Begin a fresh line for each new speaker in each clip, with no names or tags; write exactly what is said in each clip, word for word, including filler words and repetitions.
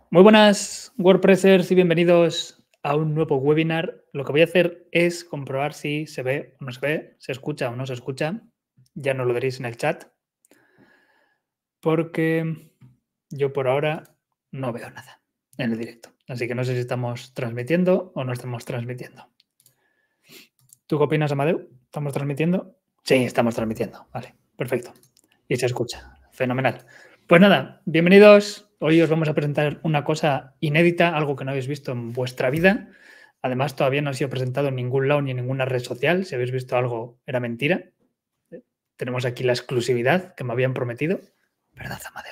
Muy buenas WordPressers y bienvenidos a un nuevo webinar. Lo que voy a hacer es comprobar si se ve o no se ve, se escucha o no se escucha. Ya no lo veréis en el chat, porque yo por ahora no veo nada en el directo. Así que no sé si estamos transmitiendo o no estamos transmitiendo. ¿Tú qué opinas, Amadeu? ¿Estamos transmitiendo? Sí, estamos transmitiendo. Vale, perfecto. Y se escucha. Fenomenal. Pues nada, bienvenidos. Hoy os vamos a presentar una cosa inédita, algo que no habéis visto en vuestra vida. Además, todavía no ha sido presentado en ningún lado ni en ninguna red social. Si habéis visto algo, era mentira. Tenemos aquí la exclusividad que me habían prometido. ¿Verdad, Amadeu?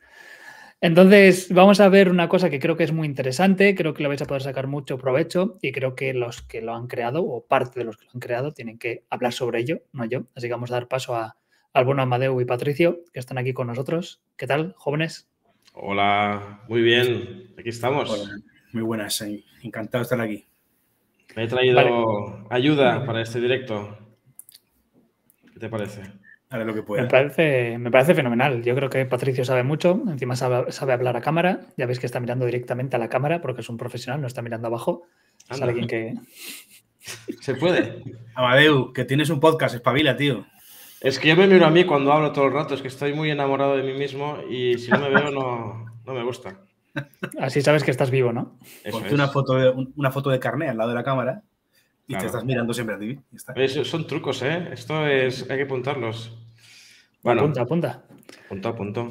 Entonces, vamos a ver una cosa que creo que es muy interesante, creo que lo vais a poder sacar mucho provecho y creo que los que lo han creado, o parte de los que lo han creado, tienen que hablar sobre ello, no yo. Así que vamos a dar paso a, al bueno Amadeu y Patricio, que están aquí con nosotros. ¿Qué tal, jóvenes?
Hola, muy bien, aquí estamos.
Hola, muy buenas, encantado de estar aquí.
Me he traído
Vale.
ayuda para este directo. ¿Qué te parece?
Haré lo que pueda.
Me parece, me parece fenomenal. Yo creo que Patricio sabe mucho, encima sabe, sabe hablar a cámara. Ya veis que está mirando directamente a la cámara porque es un profesional, no está mirando abajo. Es
Anda.
alguien que...
¿Se puede?
Amadeu, que tienes un podcast, espabila, tío.
Es que yo me miro a mí cuando hablo todo el rato, es que estoy muy enamorado de mí mismo y si no me veo no, no me gusta.
Así sabes que estás vivo, ¿no?
Eso
Ponte
es.
una foto de, una foto de carné al lado de la cámara y
Claro.
te estás mirando siempre a ti. Ya está.
Es- son trucos, ¿eh? Esto es... hay que apuntarlos. Bueno,
Apunta, apunta.
punto a punto.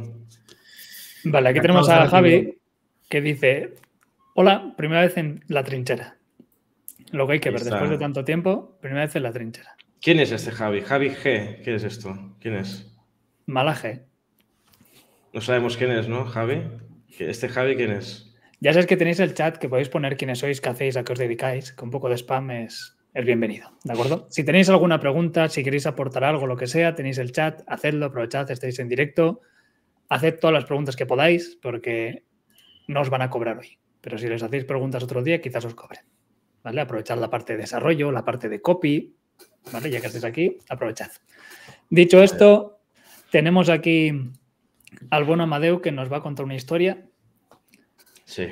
Vale, aquí
Encantado
tenemos
de
a
estar aquí,
Javi que dice: hola, primera vez en la trinchera. Lo que hay que
Ahí
ver
está.
después de tanto tiempo, primera vez en la trinchera.
¿Quién es este Javi? Javi G. ¿Qué es esto? ¿Quién es?
Malaje.
No sabemos quién es, ¿no, Javi? ¿Este Javi quién es?
Ya sabéis que tenéis el chat, que podéis poner quiénes sois, qué hacéis, a qué os dedicáis, que un poco de spam es, es bienvenido, ¿de acuerdo? Si tenéis alguna pregunta, si queréis aportar algo, lo que sea, tenéis el chat, hacedlo, aprovechad, estáis en directo, haced todas las preguntas que podáis, porque no os van a cobrar hoy. Pero si les hacéis preguntas otro día, quizás os cobren. ¿Vale? Aprovechad la parte de desarrollo, la parte de copy, ¿vale? Ya que estáis aquí, aprovechad. Dicho esto, tenemos aquí al buen Amadeu que nos va a contar una historia.
Sí.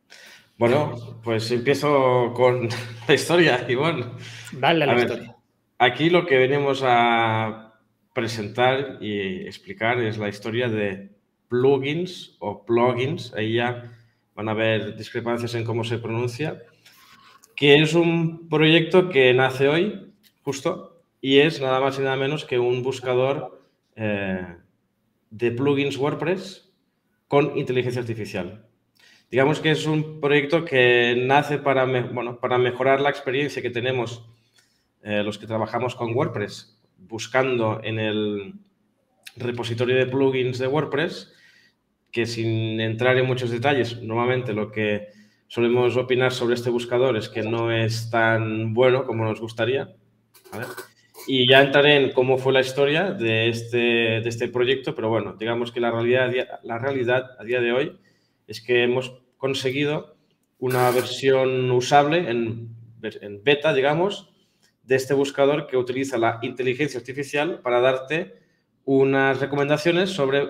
Bueno, pues empiezo con la historia, Ivonne.
Dale a la
A ver,
historia.
aquí lo que venimos a presentar y explicar es la historia de plugins o plugins. Ahí ya van a haber discrepancias en cómo se pronuncia. Que es un proyecto que nace hoy, justo, y es nada más y nada menos que un buscador eh, de plugins WordPress con inteligencia artificial. Digamos que es un proyecto que nace para, me, bueno, para mejorar la experiencia que tenemos eh, los que trabajamos con WordPress, buscando en el repositorio de plugins de WordPress, que sin entrar en muchos detalles, normalmente lo que solemos opinar sobre este buscador es que no es tan bueno como nos gustaría, ¿vale? Y ya entraré en cómo fue la historia de este, de este proyecto, pero bueno, digamos que la realidad, la realidad a día de hoy es que hemos conseguido una versión usable en, en beta, digamos, de este buscador que utiliza la inteligencia artificial para darte unas recomendaciones sobre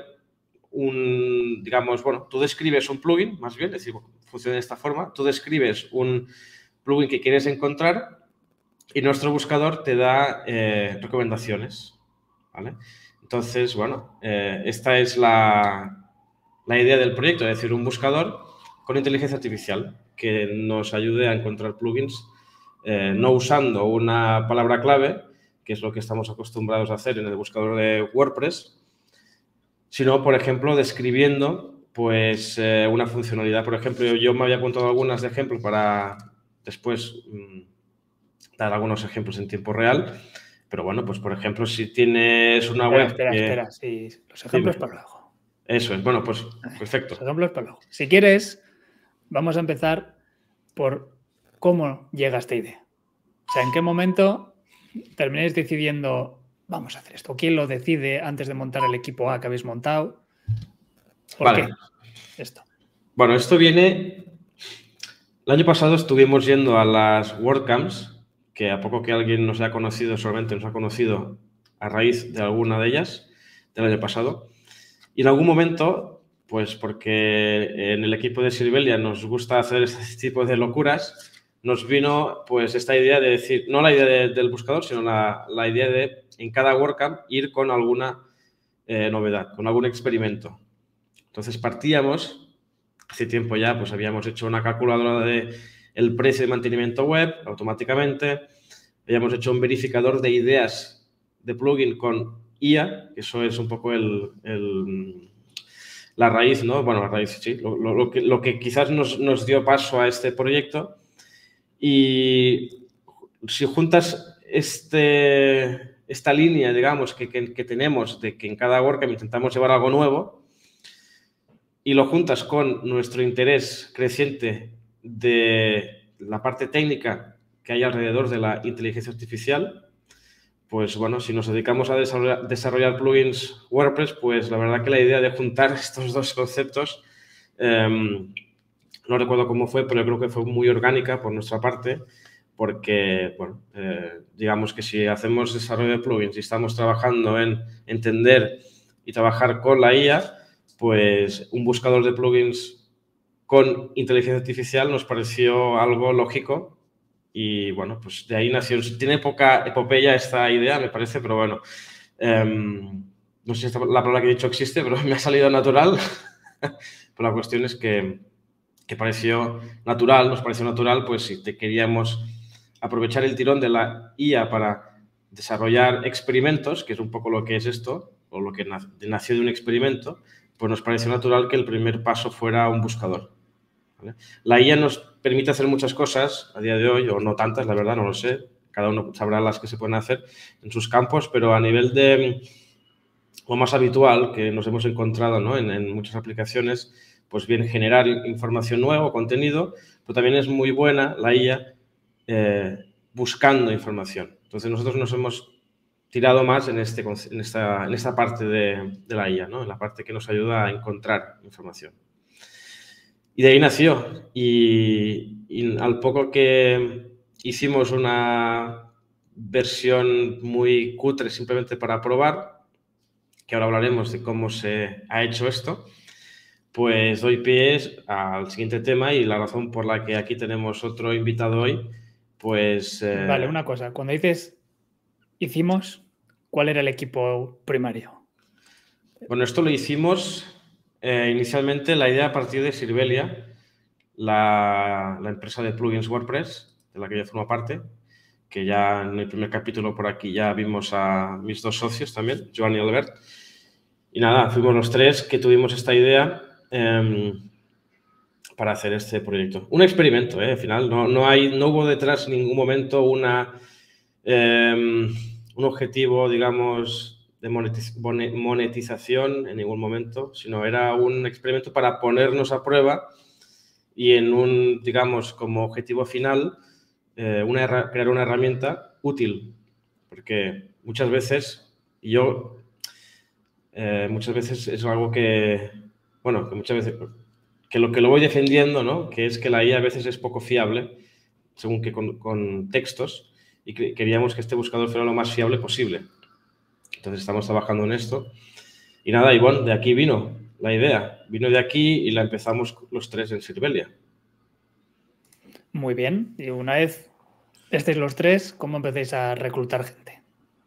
un, digamos, bueno, tú describes un plugin, más bien, es decir, funciona de esta forma, tú describes un plugin que quieres encontrar y nuestro buscador te da eh, recomendaciones, ¿vale? Entonces, bueno, eh, esta es la, la idea del proyecto, es decir, un buscador con inteligencia artificial que nos ayude a encontrar plugins eh, no usando una palabra clave, que es lo que estamos acostumbrados a hacer en el buscador de WordPress, sino, por ejemplo, describiendo pues, eh, una funcionalidad. Por ejemplo, yo me había apuntado algunas de ejemplo para después mmm, dar algunos ejemplos en tiempo real. Pero bueno, pues por ejemplo, si tienes una
Espera,
web
espera,
que...
espera. Sí, los ejemplos
Dime.
para luego.
Eso es. Bueno, pues perfecto.
Los ejemplos para luego. Si quieres, vamos a empezar por cómo llega esta idea. O sea, ¿en qué momento termináis decidiendo vamos a hacer esto? ¿Quién lo decide antes de montar el equipo A que habéis montado? ¿Por
vale.
qué esto?
Bueno, esto viene... El año pasado estuvimos yendo a las WordCamps, que a poco que alguien nos haya conocido, solamente nos ha conocido a raíz de alguna de ellas del año pasado. Y en algún momento Pues porque en el equipo de Sirvelia nos gusta hacer este tipo de locuras, nos vino pues esta idea de decir, no la idea de, del buscador, sino la, la idea de en cada WordCamp ir con alguna eh, novedad, con algún experimento. Entonces partíamos, hace tiempo ya, pues habíamos hecho una calculadora de el precio de mantenimiento web automáticamente, habíamos hecho un verificador de ideas de plugin con I A, que eso es un poco el, el, la raíz, ¿no? Bueno, la raíz, sí, lo, lo, lo, que, lo que quizás nos, nos dio paso a este proyecto. Y si juntas este, esta línea, digamos, que, que, que tenemos de que en cada WordCamp intentamos llevar algo nuevo y lo juntas con nuestro interés creciente de la parte técnica que hay alrededor de la inteligencia artificial, pues bueno, si nos dedicamos a desarrollar, desarrollar plugins WordPress, pues la verdad que la idea de juntar estos dos conceptos, eh, no recuerdo cómo fue, pero yo creo que fue muy orgánica por nuestra parte, porque, bueno, eh, digamos que si hacemos desarrollo de plugins y estamos trabajando en entender y trabajar con la I A, pues un buscador de plugins con inteligencia artificial nos pareció algo lógico y, bueno, pues de ahí nació. Tiene poca epopeya esta idea, me parece, pero bueno, eh, no sé si esta, la palabra que he dicho existe, pero me ha salido natural. Pero la cuestión es que, que pareció natural, nos pareció natural, pues si te queríamos aprovechar el tirón de la I A para desarrollar experimentos, que es un poco lo que es esto, o lo que nació de un experimento, pues nos pareció natural que el primer paso fuera un buscador. ¿Vale? La I A nos permite hacer muchas cosas a día de hoy, o no tantas, la verdad, no lo sé. Cada uno sabrá las que se pueden hacer en sus campos, pero a nivel de lo más habitual que nos hemos encontrado, ¿no? en, en muchas aplicaciones, pues bien generar información nueva, contenido, pero también es muy buena la I A eh, buscando información. Entonces nosotros nos hemos tirado más en, este, en, esta, en esta parte de, de la I A, ¿no? En la parte que nos ayuda a encontrar información. Y de ahí nació. Y, y al poco que hicimos una versión muy cutre simplemente para probar, que ahora hablaremos de cómo se ha hecho esto, pues doy pie al siguiente tema y la razón por la que aquí tenemos otro invitado hoy, pues...
Eh... Vale, una cosa. Cuando dices hicimos, ¿cuál era el equipo primario?
Bueno, esto lo hicimos eh, inicialmente, la idea a partir de Sirvelia, la, la empresa de plugins WordPress, de la que yo formo parte, que ya en el primer capítulo por aquí ya vimos a mis dos socios también, Joan y Albert. Y nada, fuimos los tres que tuvimos esta idea eh, para hacer este proyecto. Un experimento, ¿eh? Al final, no, no, hay, no hubo detrás en ningún momento una, eh, un objetivo, digamos, de monetiz monetización en ningún momento, sino era un experimento para ponernos a prueba y en un, digamos, como objetivo final, eh, una, crear una herramienta útil. Porque muchas veces, y yo, eh, muchas veces es algo que, bueno, que muchas veces, que lo que lo voy defendiendo, ¿no? Que es que la I A a veces es poco fiable, según que con, con textos, y que, queríamos que este buscador fuera lo más fiable posible. Entonces estamos trabajando en esto. Y nada, y bueno, de aquí vino la idea. Vino de aquí y la empezamos los tres en Sirvelia.
Muy bien. Y una vez estéis los tres, ¿cómo empecéis a reclutar gente?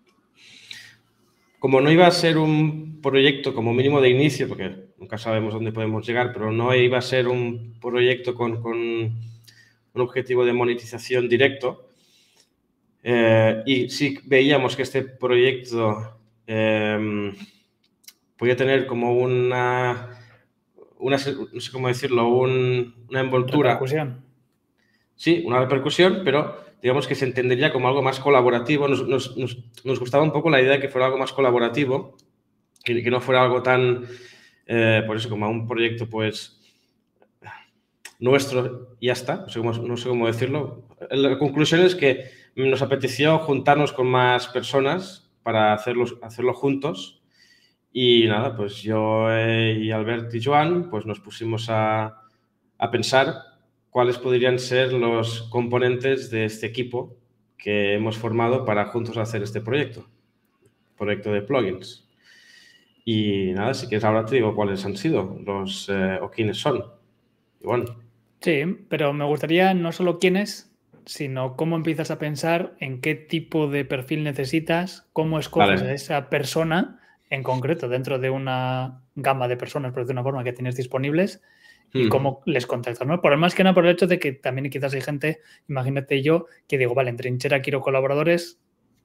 Como no iba a ser un proyecto como mínimo de inicio, porque nunca sabemos dónde podemos llegar, pero no iba a ser un proyecto con, con un objetivo de monetización directo, eh, y sí veíamos que este proyecto eh, podía tener como una, una, no sé cómo decirlo, un, una envoltura.
Repercusión.
Sí, una repercusión, pero digamos que se entendería como algo más colaborativo. Nos, nos, nos, nos gustaba un poco la idea de que fuera algo más colaborativo, que, que no fuera algo tan, eh, por eso, como un proyecto, pues, nuestro y ya está. No sé cómo, no sé cómo decirlo. La conclusión es que nos apeteció juntarnos con más personas para hacerlo, hacerlo juntos. Y nada, pues yo eh, y Albert y Joan, pues nos pusimos a, a pensar cuáles podrían ser los componentes de este equipo que hemos formado para juntos hacer este proyecto, proyecto de plugins. Y nada, si quieres ahora te digo cuáles han sido los eh, o quiénes son. Y bueno.
Sí, pero me gustaría no solo quiénes, sino cómo empiezas a pensar en qué tipo de perfil necesitas, cómo escoges
Vale.
a esa persona en concreto dentro de una gama de personas, por decirlo de una forma, que tienes disponibles y
Mm.
cómo les contactas, ¿no? Por más que nada por el hecho de que también quizás hay gente, imagínate yo, que digo, vale, en Trinchera quiero colaboradores,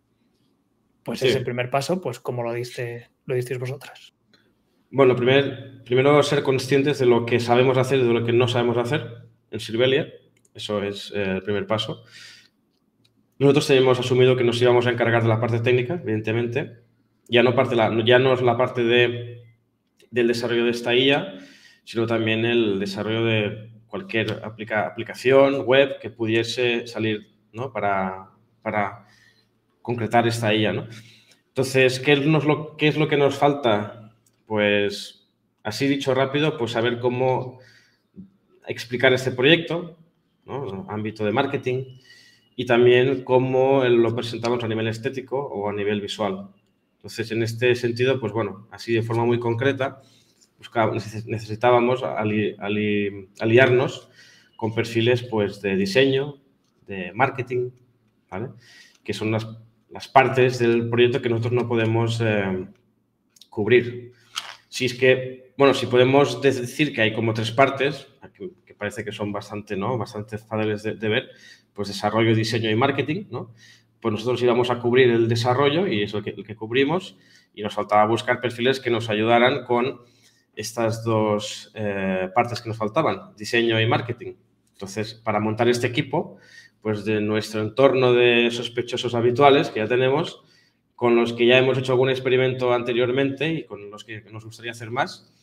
pues
Sí.
ese primer paso, pues como lo diste, lo disteis vosotras.
Bueno, primer, primero ser conscientes de lo que sabemos hacer y de lo que no sabemos hacer en Sirvelia. Eso es eh, el primer paso. Nosotros hemos asumido que nos íbamos a encargar de la parte técnica, evidentemente. Ya no, parte la, ya no es la parte de, del desarrollo de esta I A, sino también el desarrollo de cualquier aplica, aplicación web que pudiese salir, ¿no? para, para concretar esta I A, ¿no? Entonces, ¿qué es, lo, ¿qué es lo que nos falta? Pues, así dicho rápido, pues saber cómo explicar este proyecto, ¿no? Ámbito de marketing, y también cómo lo presentamos a nivel estético o a nivel visual. Entonces, en este sentido, pues bueno, así de forma muy concreta, necesitábamos ali, ali, aliarnos con perfiles pues, de diseño, de marketing, ¿vale? Que son las, las partes del proyecto que nosotros no podemos eh, cubrir. Si es que, bueno, si podemos decir que hay como tres partes, que, que parece que son bastante, ¿no? Bastante fáciles de, de ver, pues desarrollo, diseño y marketing, ¿no? Pues nosotros íbamos a cubrir el desarrollo y es el que, el que cubrimos, y nos faltaba buscar perfiles que nos ayudaran con estas dos eh, partes que nos faltaban, diseño y marketing. Entonces, para montar este equipo, pues de nuestro entorno de sospechosos habituales que ya tenemos, con los que ya hemos hecho algún experimento anteriormente y con los que nos gustaría hacer más,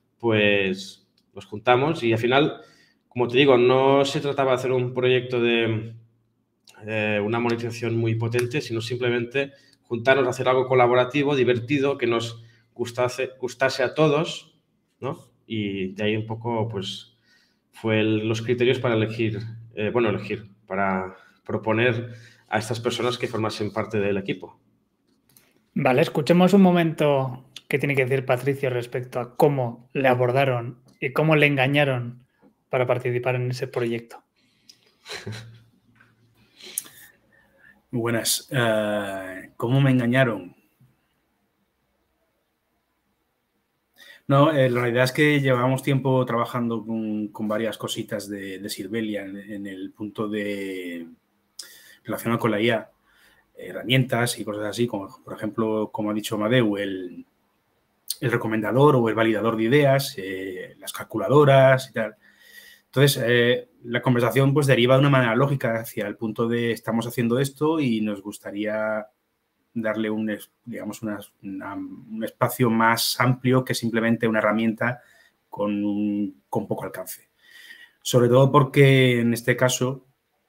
pues los juntamos y al final, como te digo, no se trataba de hacer un proyecto de eh, una monetización muy potente, sino simplemente juntarnos a hacer algo colaborativo, divertido, que nos gustase, gustase a todos, ¿no? Y de ahí un poco, pues, fue el, los criterios para elegir, eh, bueno, elegir, para proponer a estas personas que formasen parte del equipo.
Vale, escuchemos un momento qué tiene que decir Patricio respecto a cómo le abordaron y cómo le engañaron para participar en ese proyecto.
Muy buenas. Uh, ¿Cómo me engañaron? No, eh, la realidad es que llevamos tiempo trabajando con, con varias cositas de, de Sirvelia en, en el punto de relacionado con la I A, herramientas y cosas así, como por ejemplo, como ha dicho Amadeu, el, el recomendador o el validador de ideas, eh, las calculadoras y tal. Entonces, eh, la conversación pues deriva de una manera lógica hacia el punto de estamos haciendo esto y nos gustaría darle un, digamos, una, una, un espacio más amplio que simplemente una herramienta con, un, con poco alcance. Sobre todo porque en este caso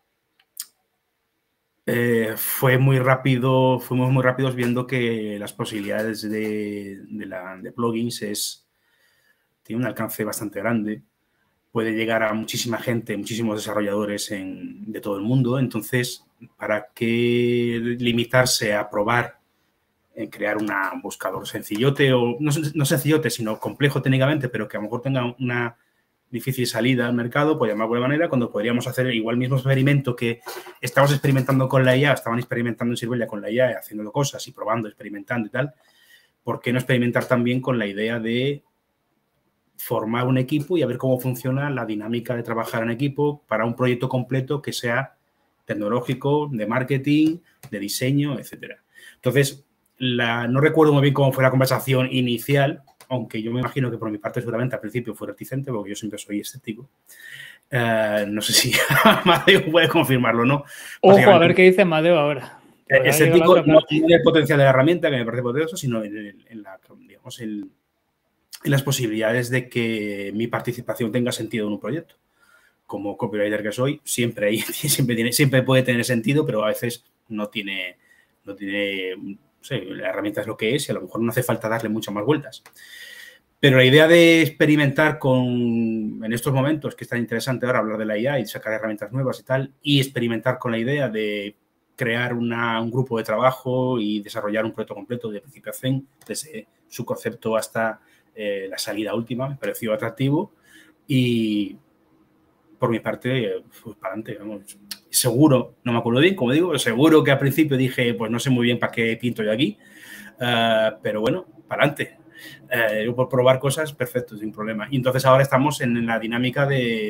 eh, fue muy rápido, fuimos muy rápidos viendo que las posibilidades de, de, la, de plugins es, tiene un alcance bastante grande. Puede llegar a muchísima gente, muchísimos desarrolladores en, de todo el mundo. Entonces, ¿para qué limitarse a probar en crear un buscador sencillote o no, no sencillote, sino complejo técnicamente, pero que a lo mejor tenga una difícil salida al mercado, por llamarlo de manera, cuando podríamos hacer igual mismo experimento que estamos experimentando con la I A, estaban experimentando en Sirvelia con la I A, haciendo cosas y probando, experimentando y tal? ¿Por qué no experimentar también con la idea de formar un equipo y a ver cómo funciona la dinámica de trabajar en equipo para un proyecto completo que sea tecnológico, de marketing, de diseño, etcétera? Entonces, la, no recuerdo muy bien cómo fue la conversación inicial, aunque yo me imagino que por mi parte seguramente al principio fue reticente, porque yo siempre soy escéptico. Uh, no sé si Amadeu puede confirmarlo, ¿no?
Ojo, a ver qué dice Amadeu ahora.
Escéptico no en el potencial de la herramienta, que me parece poderoso, sino en, en, en, la, digamos, en, en las posibilidades de que mi participación tenga sentido en un proyecto. Como copywriter que soy, siempre, hay, siempre, tiene, siempre puede tener sentido, pero a veces no tiene, no tiene, no sé, la herramienta es lo que es y a lo mejor no hace falta darle muchas más vueltas. Pero la idea de experimentar con, en estos momentos, que es tan interesante ahora hablar de la I A y sacar herramientas nuevas y tal, y experimentar con la idea de crear una, un grupo de trabajo y desarrollar un proyecto completo de principio a fin, desde su concepto hasta eh, la salida última, me pareció atractivo y por mi parte, pues para adelante, vamos. Seguro, no me acuerdo bien, como digo, pero seguro que al principio dije, pues no sé muy bien para qué pinto yo aquí, uh, pero bueno, para adelante. Uh, yo por probar cosas, perfecto, sin problema. Y entonces ahora estamos en la dinámica de,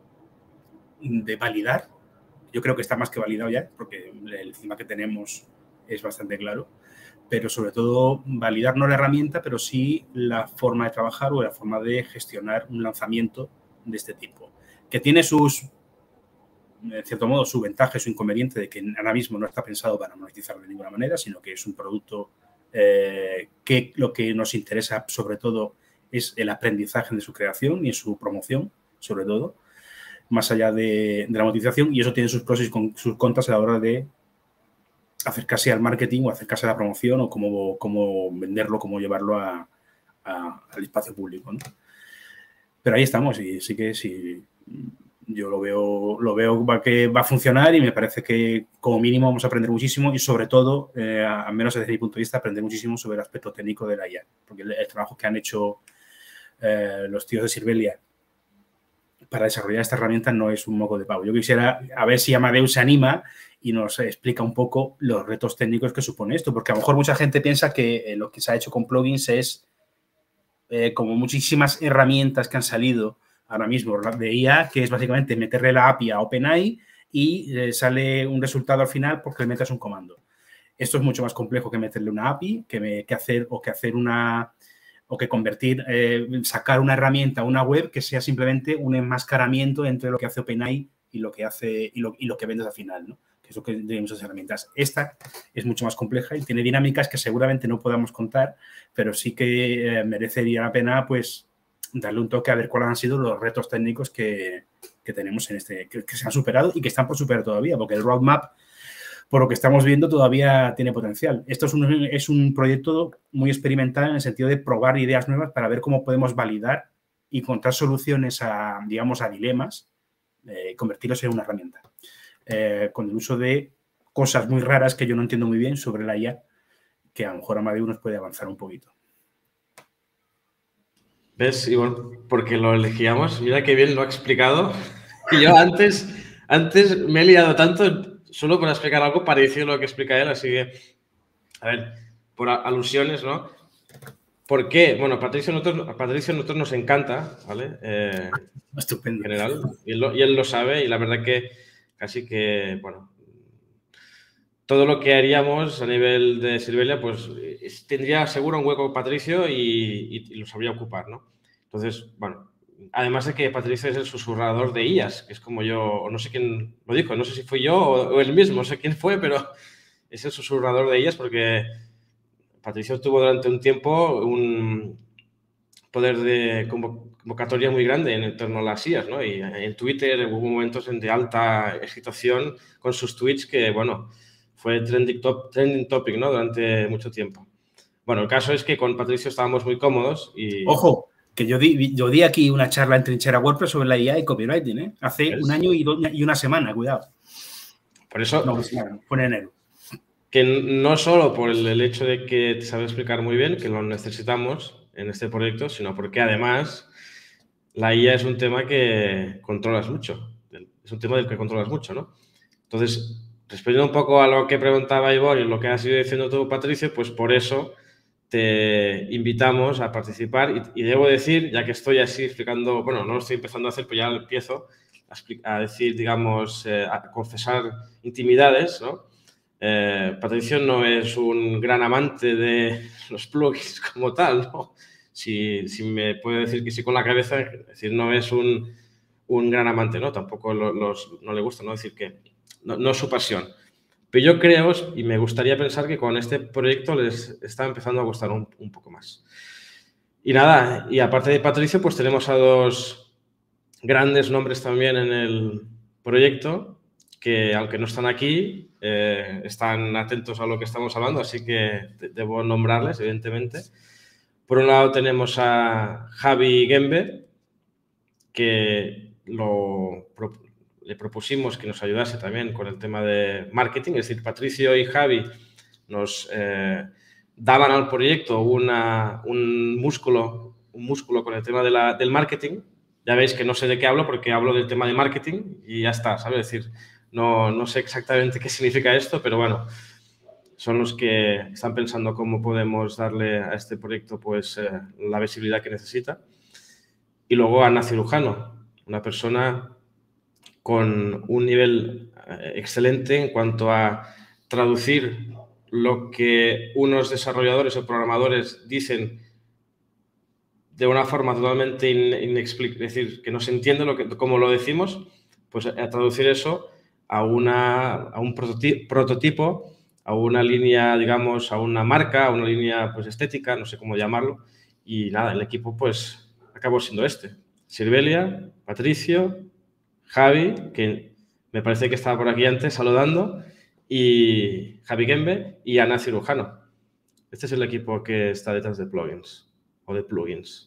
de validar. Yo creo que está más que validado ya, porque el tema que tenemos es bastante claro, pero sobre todo validar no la herramienta, pero sí la forma de trabajar o la forma de gestionar un lanzamiento de este tipo, que tiene sus, en cierto modo, su ventaja y su inconveniente de que ahora mismo no está pensado para monetizarlo de ninguna manera, sino que es un producto eh, que lo que nos interesa sobre todo es el aprendizaje de su creación y su promoción, sobre todo, más allá de, de la monetización, y eso tiene sus pros y sus contras a la hora de acercarse al marketing o acercarse a la promoción o cómo, cómo venderlo, cómo llevarlo a, a, al espacio público, ¿no? Pero ahí estamos y sí que sí, yo lo veo, lo veo va que va a funcionar y me parece que como mínimo vamos a aprender muchísimo y sobre todo, eh, al menos desde mi punto de vista, aprender muchísimo sobre el aspecto técnico de la I A, porque el, el trabajo que han hecho eh, los tíos de Sirvelia para desarrollar esta herramienta no es un moco de pavo. Yo quisiera a ver si Amadeus se anima y nos explica un poco los retos técnicos que supone esto, porque a lo mejor mucha gente piensa que eh, lo que se ha hecho con plugins es eh, como muchísimas herramientas que han salido ahora mismo de I A, que es básicamente meterle la A P I a OpenAI y eh, sale un resultado al final porque le metas un comando. Esto es mucho más complejo que meterle una A P I, que, me, que hacer o que hacer una o que convertir, eh, sacar una herramienta a una web que sea simplemente un enmascaramiento entre lo que hace OpenAI y lo que hace y lo, y lo que vendes al final, ¿no? Que es lo que tenemos esas herramientas. Esta es mucho más compleja y tiene dinámicas que seguramente no podamos contar, pero sí que eh, merecería la pena, pues, darle un toque a ver cuáles han sido los retos técnicos que, que tenemos en este, que, que se han superado y que están por superar todavía, porque el roadmap, por lo que estamos viendo, todavía tiene potencial. Esto es un, es un proyecto muy experimental en el sentido de probar ideas nuevas para ver cómo podemos validar y encontrar soluciones a, digamos, a dilemas, eh, convertirlos en una herramienta. Eh, con el uso de cosas muy raras que yo no entiendo muy bien sobre la I A, que a lo mejor Amadeus nos puede avanzar un poquito.
¿Ves? Igual, porque lo elegíamos. Mira qué bien lo ha explicado. Y yo antes, antes me he liado tanto solo para explicar algo parecido a lo que explica él. Así que, a ver, por alusiones, ¿no? ¿Por qué? Bueno, Patricio, nosotros, a Patricio a nosotros nos encanta, ¿vale? Eh,
Estupendo.
En general. Y él, lo, y él lo sabe y la verdad que casi que, bueno, todo lo que haríamos a nivel de Sirvelia, pues tendría seguro un hueco Patricio y, y, y lo sabría ocupar, ¿no? Entonces, bueno, además de que Patricio es el susurrador de I As, que es como yo, o no sé quién lo dijo, no sé si fui yo o, o él mismo, no sé quién fue, pero es el susurrador de I As porque Patricio tuvo durante un tiempo un poder de convocatoria muy grande en torno a las I As, ¿no? Y en Twitter hubo momentos de alta excitación con sus tweets que, bueno, fue trending, top, trending topic, ¿no? Durante mucho tiempo. Bueno, el caso es que con Patricio estábamos muy cómodos y...
Ojo, que yo di, yo di aquí una charla en Trinchera WordPress sobre la I A y copywriting, ¿eh? Hace ¿ves? un año y, do, y una semana, cuidado.
Por eso...
No, fue en enero.
Que no solo por el, el hecho de que te sabe explicar muy bien, que lo necesitamos en este proyecto, sino porque además la I A es un tema que controlas mucho. Es un tema del que controlas mucho, ¿no? Entonces, respondiendo un poco a lo que preguntaba Ivor y lo que has ido diciendo tú, Patricio, pues por eso te invitamos a participar y, y debo decir, ya que estoy así explicando, bueno, no lo estoy empezando a hacer, pero ya empiezo a, a decir, digamos, eh, a confesar intimidades, ¿no? Eh, Patricio no es un gran amante de los plugins como tal, ¿no? Si, si me puede decir que sí con la cabeza, es decir, no es un, un gran amante, ¿no? Tampoco los, los, no le gusta, ¿no? Decir que no, no es su pasión. Pero yo creo, y me gustaría pensar que con este proyecto les está empezando a gustar un, un poco más. Y nada, y aparte de Patricio, pues tenemos a dos grandes nombres también en el proyecto, que aunque no están aquí, eh, están atentos a lo que estamos hablando, así que debo nombrarles, evidentemente. Por un lado tenemos a Javi Gembe, que lo, le propusimos que nos ayudase también con el tema de marketing, es decir, Patricio y Javi nos, eh, daban al proyecto una, un, músculo, un músculo con el tema de la, del marketing. Ya veis que no sé de qué hablo porque hablo del tema de marketing y ya está, ¿sabes? Es decir, no, no sé exactamente qué significa esto, pero bueno, son los que están pensando cómo podemos darle a este proyecto pues, eh, la visibilidad que necesita. Y luego Ana Cirujano, una persona con un nivel eh, excelente en cuanto a traducir lo que unos desarrolladores o programadores dicen de una forma totalmente inexplicable, es decir, que no se entiende lo que, cómo lo decimos, pues a traducir eso a, una, a un prototipo, a una línea, digamos, a una marca, a una línea pues, estética, no sé cómo llamarlo. Y nada, el equipo pues acabó siendo este. Sirvelia, Patricio, Javi, que me parece que estaba por aquí antes saludando, y Javi Gembe y Ana Cirujano. Este es el equipo que está detrás de plugins o de plugins.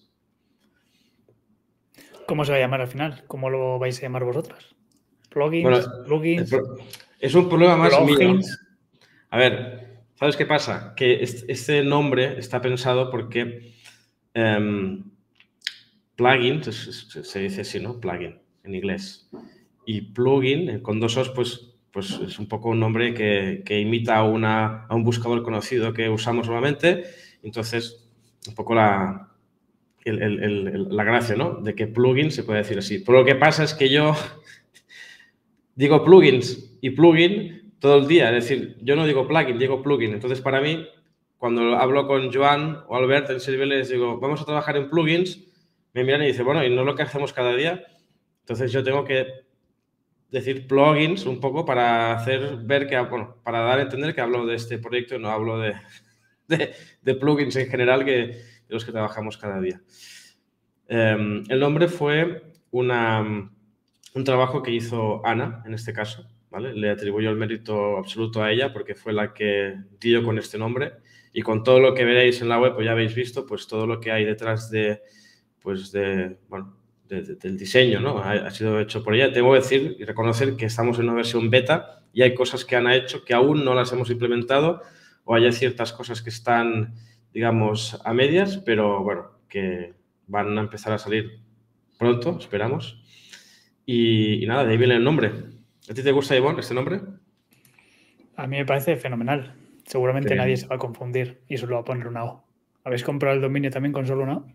¿Cómo se va a llamar al final? ¿Cómo lo vais a llamar vosotros? ¿Plugins?
Bueno,
¿Plugins?
Es un problema más
plugins.
mío. A ver, ¿sabes qué pasa? Que este nombre está pensado porque um, plugin, se dice así, ¿no? Plugin, en inglés. Y plugin, con dos os, pues, pues es un poco un nombre que, que imita a, una, a un buscador conocido que usamos normalmente. Entonces, un poco la, el, el, el, la gracia, ¿no? De que plugin se puede decir así. Pero lo que pasa es que yo digo plugins y plugin todo el día. Es decir, yo no digo plugin, digo plugin. Entonces, para mí, cuando hablo con Joan o Albert en Sirvelia, les digo, vamos a trabajar en plugins, me miran y dicen, bueno, ¿y no es lo que hacemos cada día? Entonces, yo tengo que decir plugins un poco para hacer ver que, bueno, para dar a entender que hablo de este proyecto y no hablo de, de, de plugins en general que, de los que trabajamos cada día. Um, el nombre fue una, un trabajo que hizo Ana, en este caso, ¿vale? Le atribuyo el mérito absoluto a ella porque fue la que dio con este nombre y con todo lo que veréis en la web, pues ya habéis visto, pues todo lo que hay detrás de, pues de, bueno, de, de, del diseño, ¿no? Ha, ha sido hecho por ella. Tengo que decir y reconocer que estamos en una versión beta y hay cosas que Ana ha hecho que aún no las hemos implementado o hay ciertas cosas que están, digamos, a medias, pero bueno, que van a empezar a salir pronto, esperamos. Y, y nada, de ahí viene el nombre. ¿A ti te gusta, Ivonne, este nombre?
A mí me parece fenomenal. Seguramente Bien. Nadie se va a confundir y solo va a poner una O. ¿Habéis comprado el dominio también con solo una O?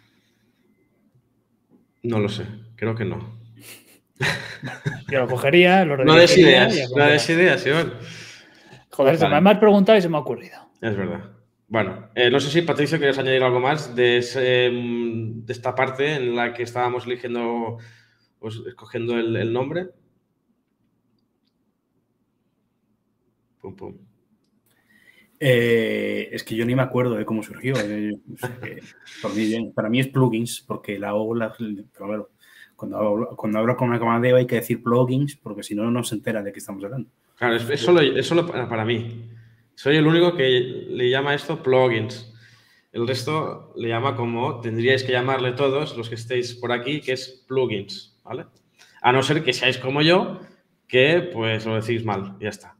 No lo sé, creo que no.
Yo lo cogería, lo
No des ideas, no des ideas, Ivonne.
Joder, vale. Se me ha preguntado y se me ha ocurrido.
Es verdad. Bueno, eh, no sé si, Patricio, quieres añadir algo más de, ese, de esta parte en la que estábamos eligiendo, pues, escogiendo el, el nombre. Pum, pum.
Eh, es que yo ni me acuerdo de cómo surgió. Eh, eh, por mí, bien. Para mí es plugins, porque la O, la, pero claro, cuando hablo, cuando hablo con una comadeo hay que decir plugins, porque si no, no se entera de qué estamos hablando.
Claro, es, es, solo, es solo para, para mí. Soy el único que le llama esto plugins. El resto le llama como tendríais que llamarle todos los que estéis por aquí, que es plugins, ¿vale? A no ser que seáis como yo, que pues lo decís mal, ya está.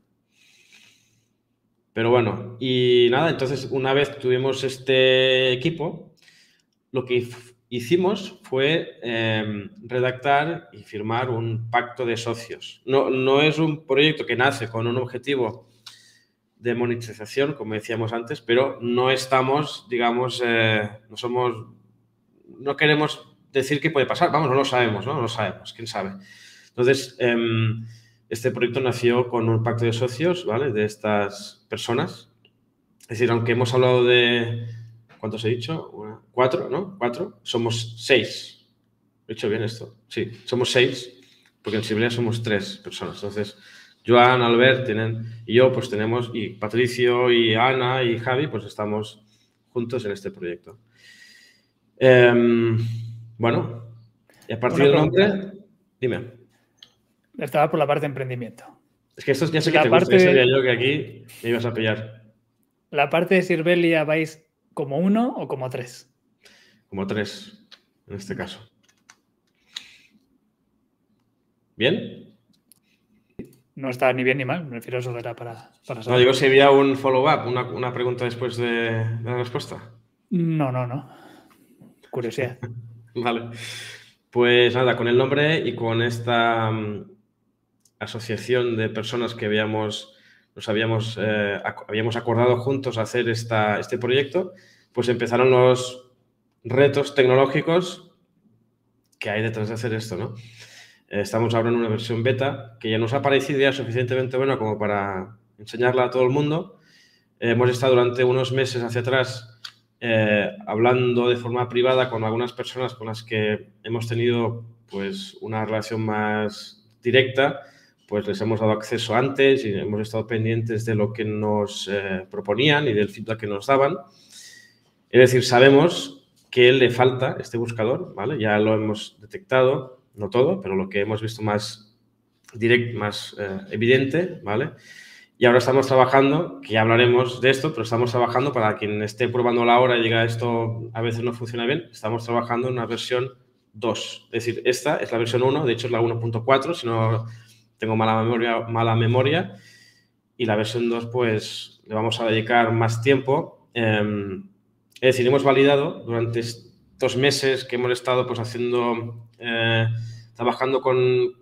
Pero bueno, y nada, entonces una vez tuvimos este equipo, lo que hicimos fue eh, redactar y firmar un pacto de socios. No, no es un proyecto que nace con un objetivo de monetización, como decíamos antes, pero no estamos, digamos, eh, no somos, no queremos decir qué puede pasar, vamos, no lo sabemos, ¿no? No lo sabemos, quién sabe. Entonces, eh, este proyecto nació con un pacto de socios, ¿vale? De estas personas. Es decir, aunque hemos hablado de, ¿cuántos he dicho? Una, cuatro, ¿no? Cuatro, somos seis. ¿He hecho bien esto? Sí, somos seis, porque en Sirvelia somos tres personas. Entonces, Joan, Albert tienen, y yo pues tenemos, y Patricio, y Ana, y Javi, pues estamos juntos en este proyecto. Eh, bueno, y a partir del nombre, dime.
Estaba por la parte de emprendimiento.
Es que esto ya sé que la te gusta, de... sabía yo que aquí me ibas a pillar.
¿La parte de Sirvelia vais como uno o como tres?
Como tres, en este caso. ¿Bien?
no está ni bien ni mal, me refiero, eso era para, para saber.
No, digo si había un follow-up, una, una pregunta después de, de la respuesta.
No, no, no. Curiosidad.
Vale. Pues nada, con el nombre y con esta um, asociación de personas que habíamos, nos habíamos, eh, ac habíamos acordado juntos hacer esta, este proyecto, pues empezaron los retos tecnológicos que hay detrás de hacer esto, ¿no? Estamos ahora en una versión beta que ya nos ha parecido ya suficientemente buena como para enseñarla a todo el mundo. Eh, hemos estado durante unos meses hacia atrás eh, hablando de forma privada con algunas personas con las que hemos tenido pues, una relación más directa, pues les hemos dado acceso antes y hemos estado pendientes de lo que nos eh, proponían y del feedback que nos daban. Es decir, sabemos que le falta este buscador, ¿vale? Ya lo hemos detectado. No todo, pero lo que hemos visto más directo, más eh, evidente, ¿vale? Y ahora estamos trabajando, que ya hablaremos de esto, pero estamos trabajando para quien esté probando la hora y diga esto a veces no funciona bien, estamos trabajando en una versión dos. Es decir, esta es la versión uno, de hecho es la uno punto cuatro, si no tengo mala memoria, mala memoria. Y la versión dos, pues, le vamos a dedicar más tiempo. Eh, es decir, hemos validado durante estos meses que hemos estado pues, haciendo... Eh, trabajando con,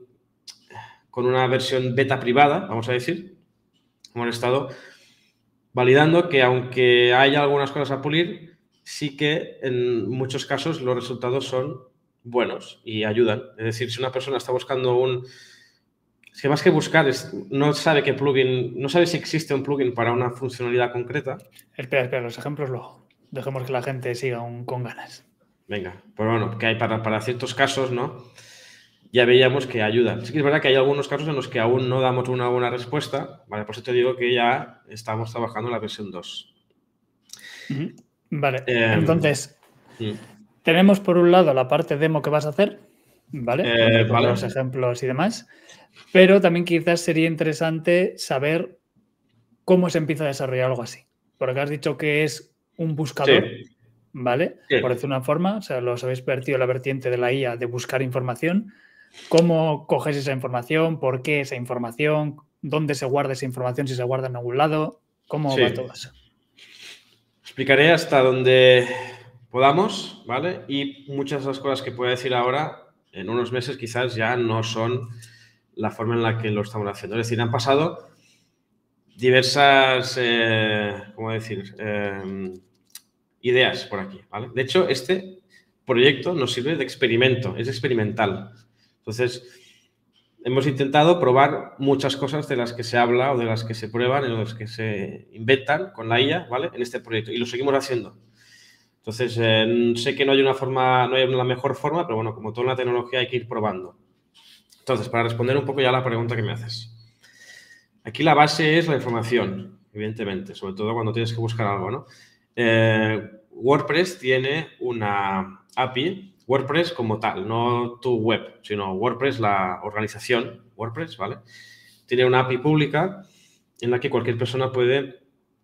con una versión beta privada, vamos a decir, hemos estado validando que aunque haya algunas cosas a pulir, sí que en muchos casos los resultados son buenos y ayudan. Es decir, si una persona está buscando un... Es que más que buscar, es, no sabe qué plugin, no sabe si existe un plugin para una funcionalidad concreta.
Espera, espera, los ejemplos luego. Dejemos que la gente siga un, con ganas.
Venga, pues bueno, que hay para, para ciertos casos, ¿no? Ya veíamos que ayuda. Sí que es verdad que hay algunos casos en los que aún no damos una buena respuesta, ¿vale? Por eso te digo que ya estamos trabajando en la versión dos.
Uh-huh. Vale,
eh,
entonces,
mm.
tenemos por un lado la parte demo que vas a hacer, ¿vale?
Eh,
con
vale.
los ejemplos y demás, pero también quizás sería interesante saber cómo se empieza a desarrollar algo así. Porque has dicho que es un buscador,
Sí.
¿vale?
Sí.
Por decir una forma, o sea, los habéis vertido la vertiente de la I A de buscar información. ¿Cómo coges esa información? ¿Por qué esa información? ¿Dónde se guarda esa información? Si se guarda en algún lado. ¿Cómo
Sí.
va todo eso?
Explicaré hasta donde podamos, ¿vale? Y muchas de las cosas que puedo decir ahora, en unos meses quizás ya no son la forma en la que lo estamos haciendo. Es decir, han pasado diversas, eh, ¿cómo decir? Eh, ideas por aquí, ¿vale? De hecho, este proyecto nos sirve de experimento, es experimental. Entonces, hemos intentado probar muchas cosas de las que se habla o de las que se prueban, de las que se inventan con la I A, ¿vale? En este proyecto. Y lo seguimos haciendo. Entonces, eh, sé que no hay una forma, no hay una mejor forma, pero bueno, como toda la tecnología hay que ir probando. Entonces, para responder un poco ya a la pregunta que me haces. Aquí la base es la información, evidentemente, sobre todo cuando tienes que buscar algo, ¿no? Eh, WordPress tiene una A P I, WordPress como tal, no tu web, sino WordPress, la organización WordPress, ¿vale? Tiene una A P I pública en la que cualquier persona puede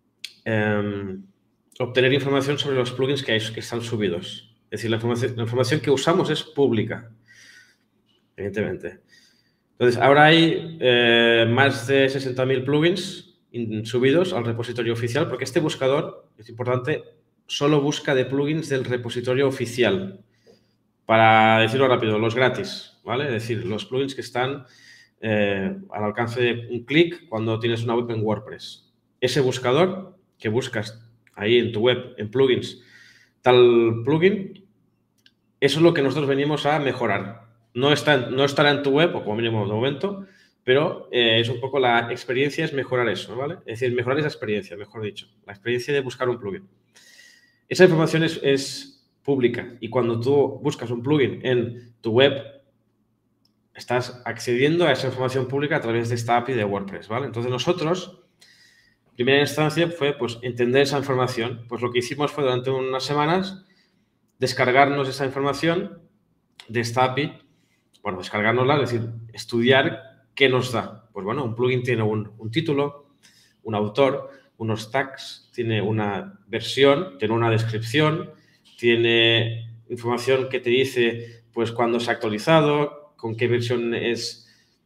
eh, obtener información sobre los plugins que, hay, que están subidos. Es decir, la información, la información que usamos es pública, evidentemente. Entonces, ahora hay eh, más de sesenta mil plugins subidos al repositorio oficial, porque este buscador, es importante, solo busca de plugins del repositorio oficial. Para decirlo rápido, los gratis, ¿vale? Es decir, los plugins que están eh, al alcance de un clic cuando tienes una web en WordPress. Ese buscador que buscas ahí en tu web, en plugins, tal plugin, eso es lo que nosotros venimos a mejorar. No, está, no estará en tu web, o como mínimo de momento, pero eh, es un poco la experiencia, es mejorar eso, ¿vale? Es decir, mejorar esa experiencia, mejor dicho, la experiencia de buscar un plugin. Esa información es, es pública y cuando tú buscas un plugin en tu web, estás accediendo a esa información pública a través de esta A P I de WordPress, ¿vale? Entonces nosotros, en primera instancia, fue pues entender esa información. Pues lo que hicimos fue durante unas semanas descargarnos esa información de esta A P I. Bueno, descargárnosla, es decir, estudiar qué nos da. Pues bueno, un plugin tiene un, un título, un autor, unos tags, tiene una versión, tiene una descripción, tiene información que te dice pues cuándo se ha actualizado, con qué versión es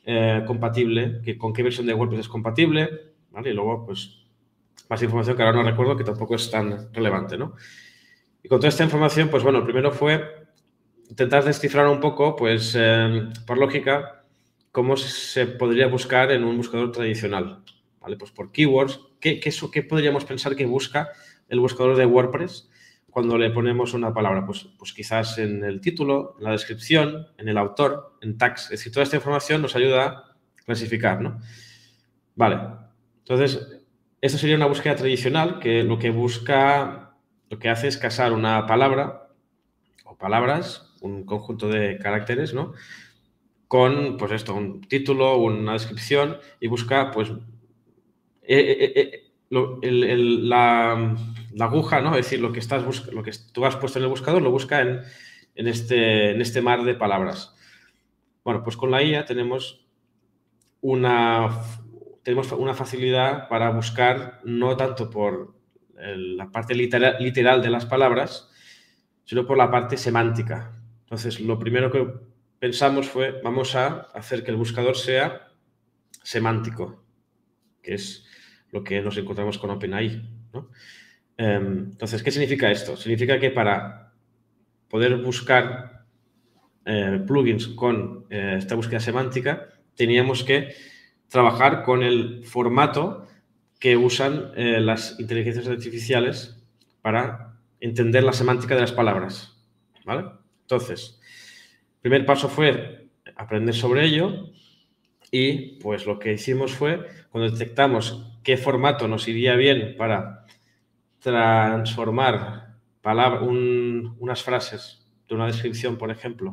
eh, compatible, que, con qué versión de WordPress es compatible, ¿vale? Y luego, pues, más información que ahora no recuerdo, que tampoco es tan relevante, ¿no? Y con toda esta información, pues bueno, primero fue intentar descifrar un poco, pues, eh, por lógica, cómo se podría buscar en un buscador tradicional, ¿vale? Pues por keywords, ¿qué, qué, qué podríamos pensar que busca el buscador de WordPress cuando le ponemos una palabra? Pues, pues quizás en el título, en la descripción, en el autor, en tags. Es decir, toda esta información nos ayuda a clasificar, ¿no? Vale, entonces, esto sería una búsqueda tradicional que lo que busca, lo que hace es casar una palabra o palabras, un conjunto de caracteres, ¿no? Con, pues esto, un título, una descripción y busca, pues, eh, eh, eh, lo, el, el, la, la aguja, ¿no? Es decir, lo que, estás lo que tú has puesto en el buscador lo busca en, en, este, en este mar de palabras. Bueno, pues con la I A tenemos una, tenemos una facilidad para buscar no tanto por el, la parte literal, literal de las palabras, sino por la parte semántica. Entonces, lo primero que pensamos fue, vamos a hacer que el buscador sea semántico, que es lo que nos encontramos con OpenAI, ¿no? Entonces, ¿qué significa esto? Significa que para poder buscar eh, plugins con eh, esta búsqueda semántica, teníamos que trabajar con el formato que usan eh, las inteligencias artificiales para entender la semántica de las palabras, ¿vale? Entonces, el primer paso fue aprender sobre ello y pues lo que hicimos fue, cuando detectamos qué formato nos iría bien para transformar palabra, un, unas frases de una descripción, por ejemplo,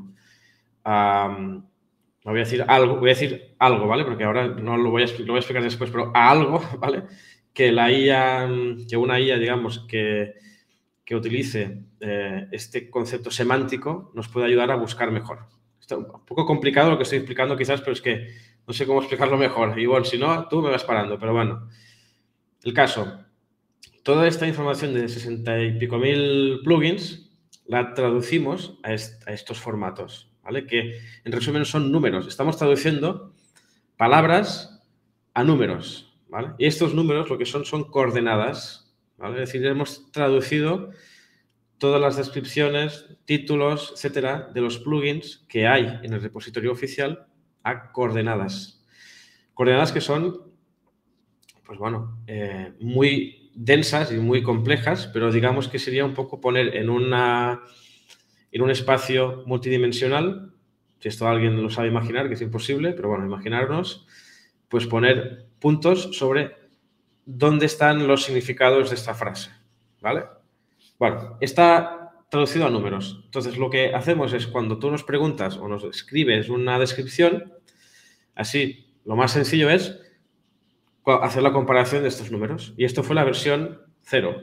a, no voy a decir algo, voy a decir algo, ¿vale? Porque ahora no lo voy a, lo voy a explicar después, pero a algo, ¿vale? Que la I A, que una I A, digamos, que, que utilice eh, este concepto semántico nos puede ayudar a buscar mejor. Está un poco complicado lo que estoy explicando quizás, pero es que no sé cómo explicarlo mejor. Y bueno, si no, tú me vas parando, pero bueno. El caso, toda esta información de sesenta y pico mil plugins la traducimos a, est a estos formatos, ¿vale? Que en resumen son números. Estamos traduciendo palabras a números, ¿vale? Y estos números lo que son son coordenadas, ¿vale? Es decir, hemos traducido todas las descripciones, títulos, etcétera, de los plugins que hay en el repositorio oficial a coordenadas. Coordenadas que son, pues bueno, eh, muy densas y muy complejas, pero digamos que sería un poco poner en, una, en un espacio multidimensional, si esto alguien lo sabe imaginar, que es imposible, pero bueno, imaginarnos, pues poner puntos sobre dónde están los significados de esta frase, ¿vale? Bueno, está traducido a números. Entonces, lo que hacemos es cuando tú nos preguntas o nos escribes una descripción, así, lo más sencillo es hacer la comparación de estos números. Y esto fue la versión cero.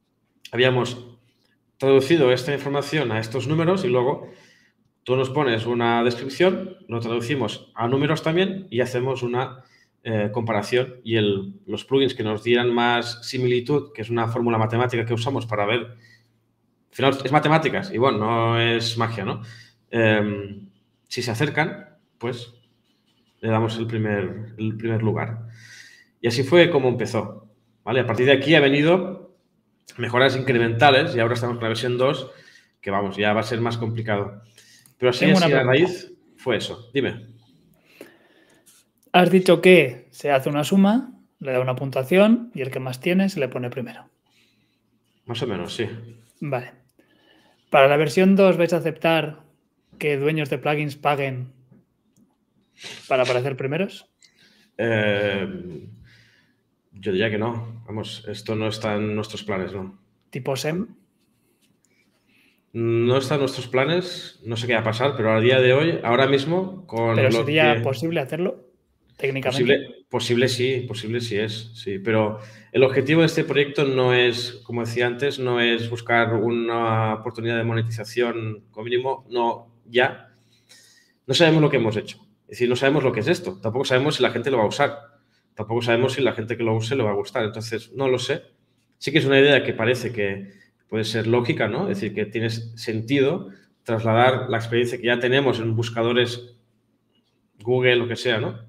Habíamos traducido esta información a estos números y luego tú nos pones una descripción, lo traducimos a números también y hacemos una eh, comparación. Y el, los plugins que nos dieran más similitud, que es una fórmula matemática que usamos para ver, al final es matemáticas y bueno, no es magia, ¿no? Eh, si se acercan, pues le damos el primer, el primer lugar. Y así fue como empezó, ¿vale? A partir de aquí ha venido mejoras incrementales y ahora estamos en la versión dos, que vamos, ya va a ser más complicado. Pero así, así a raíz fue eso. Dime.
Has dicho que se hace una suma, le da una puntuación y el que más tiene se le pone primero.
Más o menos, sí.
Vale. Para la versión dos, ¿vais a aceptar que dueños de plugins paguen para aparecer primeros?
Eh, yo diría que no. Vamos, esto no está en nuestros planes, ¿no?
¿Tipo S E M?
No está en nuestros planes, no sé qué va a pasar, pero a día de hoy, ahora mismo, con
¿Pero
lo
sería
que...
posible hacerlo técnicamente?
Posible, posible sí, posible sí es, sí. Pero el objetivo de este proyecto no es, como decía antes, no es buscar una oportunidad de monetización como mínimo, no ya. No sabemos lo que hemos hecho. Es decir, no sabemos lo que es esto. Tampoco sabemos si la gente lo va a usar. Tampoco sabemos si la gente que lo use le va a gustar. Entonces, no lo sé. Sí que es una idea que parece que puede ser lógica, ¿no? Es decir, que tiene sentido trasladar la experiencia que ya tenemos en buscadores Google, lo que sea, ¿no?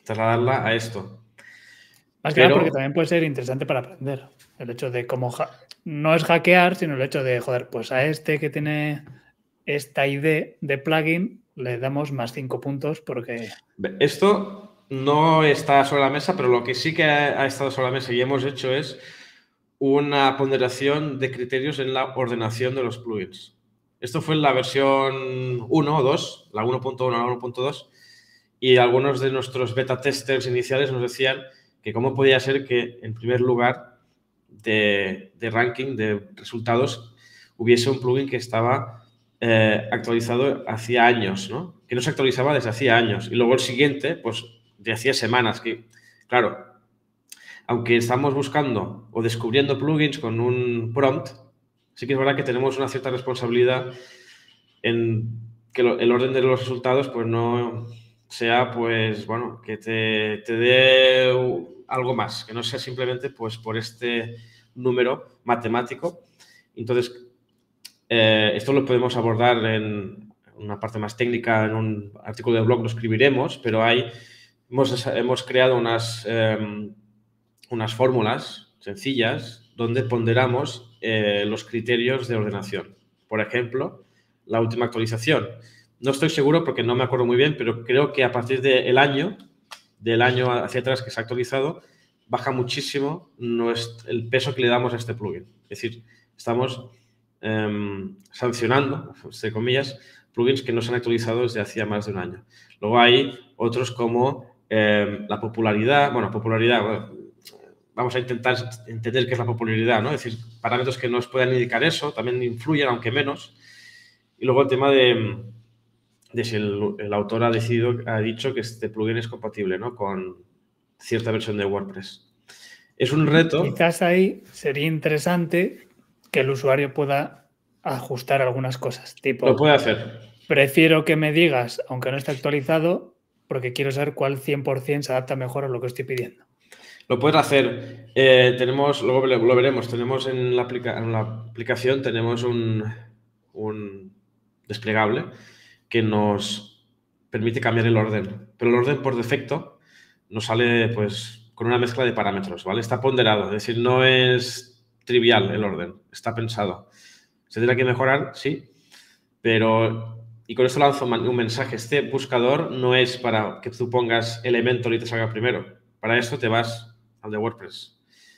trasladarla a esto.
Más que nada porque también puede ser interesante para aprender. El hecho de cómo... No es hackear, sino el hecho de, joder, pues a este que tiene esta I D de plugin le damos más cinco puntos porque...
Esto no está sobre la mesa, pero lo que sí que ha estado sobre la mesa y hemos hecho es una ponderación de criterios en la ordenación de los plugins. Esto fue en la versión uno o dos, la uno punto uno, la uno punto dos, y algunos de nuestros beta testers iniciales nos decían que cómo podía ser que, en primer lugar, de, de ranking, de resultados, hubiese un plugin que estaba eh, actualizado hacía años, ¿no? Que no se actualizaba desde hacía años. Y luego el siguiente, pues, de hacía semanas. Que, claro, aunque estamos buscando o descubriendo plugins con un prompt, sí que es verdad que tenemos una cierta responsabilidad en que lo, el orden de los resultados, pues, no sea, pues, bueno, que te, te dé algo más, que no sea simplemente, pues, por este número matemático. Entonces, eh, esto lo podemos abordar en una parte más técnica, en un artículo de blog lo escribiremos, pero hay, hemos, hemos creado unas, eh, unas fórmulas sencillas donde ponderamos eh, los criterios de ordenación. Por ejemplo, la última actualización. No estoy seguro porque no me acuerdo muy bien, pero creo que a partir del año, del año hacia atrás que se ha actualizado, baja muchísimo nuestro, el peso que le damos a este plugin. Es decir, estamos eh, sancionando, entre comillas, plugins que no se han actualizado desde hacía más de un año. Luego hay otros como eh, la popularidad, bueno, popularidad, bueno, vamos a intentar entender qué es la popularidad, ¿no? Es decir, parámetros que nos puedan indicar eso, también influyen, aunque menos. Y luego el tema de, de si el, el autor ha, decidido, ha dicho que este plugin es compatible, ¿no?, con cierta versión de WordPress. Es un reto.
Quizás ahí sería interesante que el usuario pueda ajustar algunas cosas. Tipo,
lo puede hacer.
Prefiero que me digas, aunque no esté actualizado, porque quiero saber cuál cien por cien se adapta mejor a lo que estoy pidiendo.
Lo puedes hacer. Eh, tenemos, luego lo veremos, tenemos en la, aplica, en la aplicación tenemos un, un desplegable que nos permite cambiar el orden. Pero el orden por defecto nos sale, pues, con una mezcla de parámetros, ¿vale? Está ponderado, es decir, no es trivial el orden, está pensado. ¿Se tendrá que mejorar? Sí, pero... Y con esto lanzo un mensaje. Este buscador no es para que tú pongas Elementor y te salga primero. Para esto te vas al de WordPress.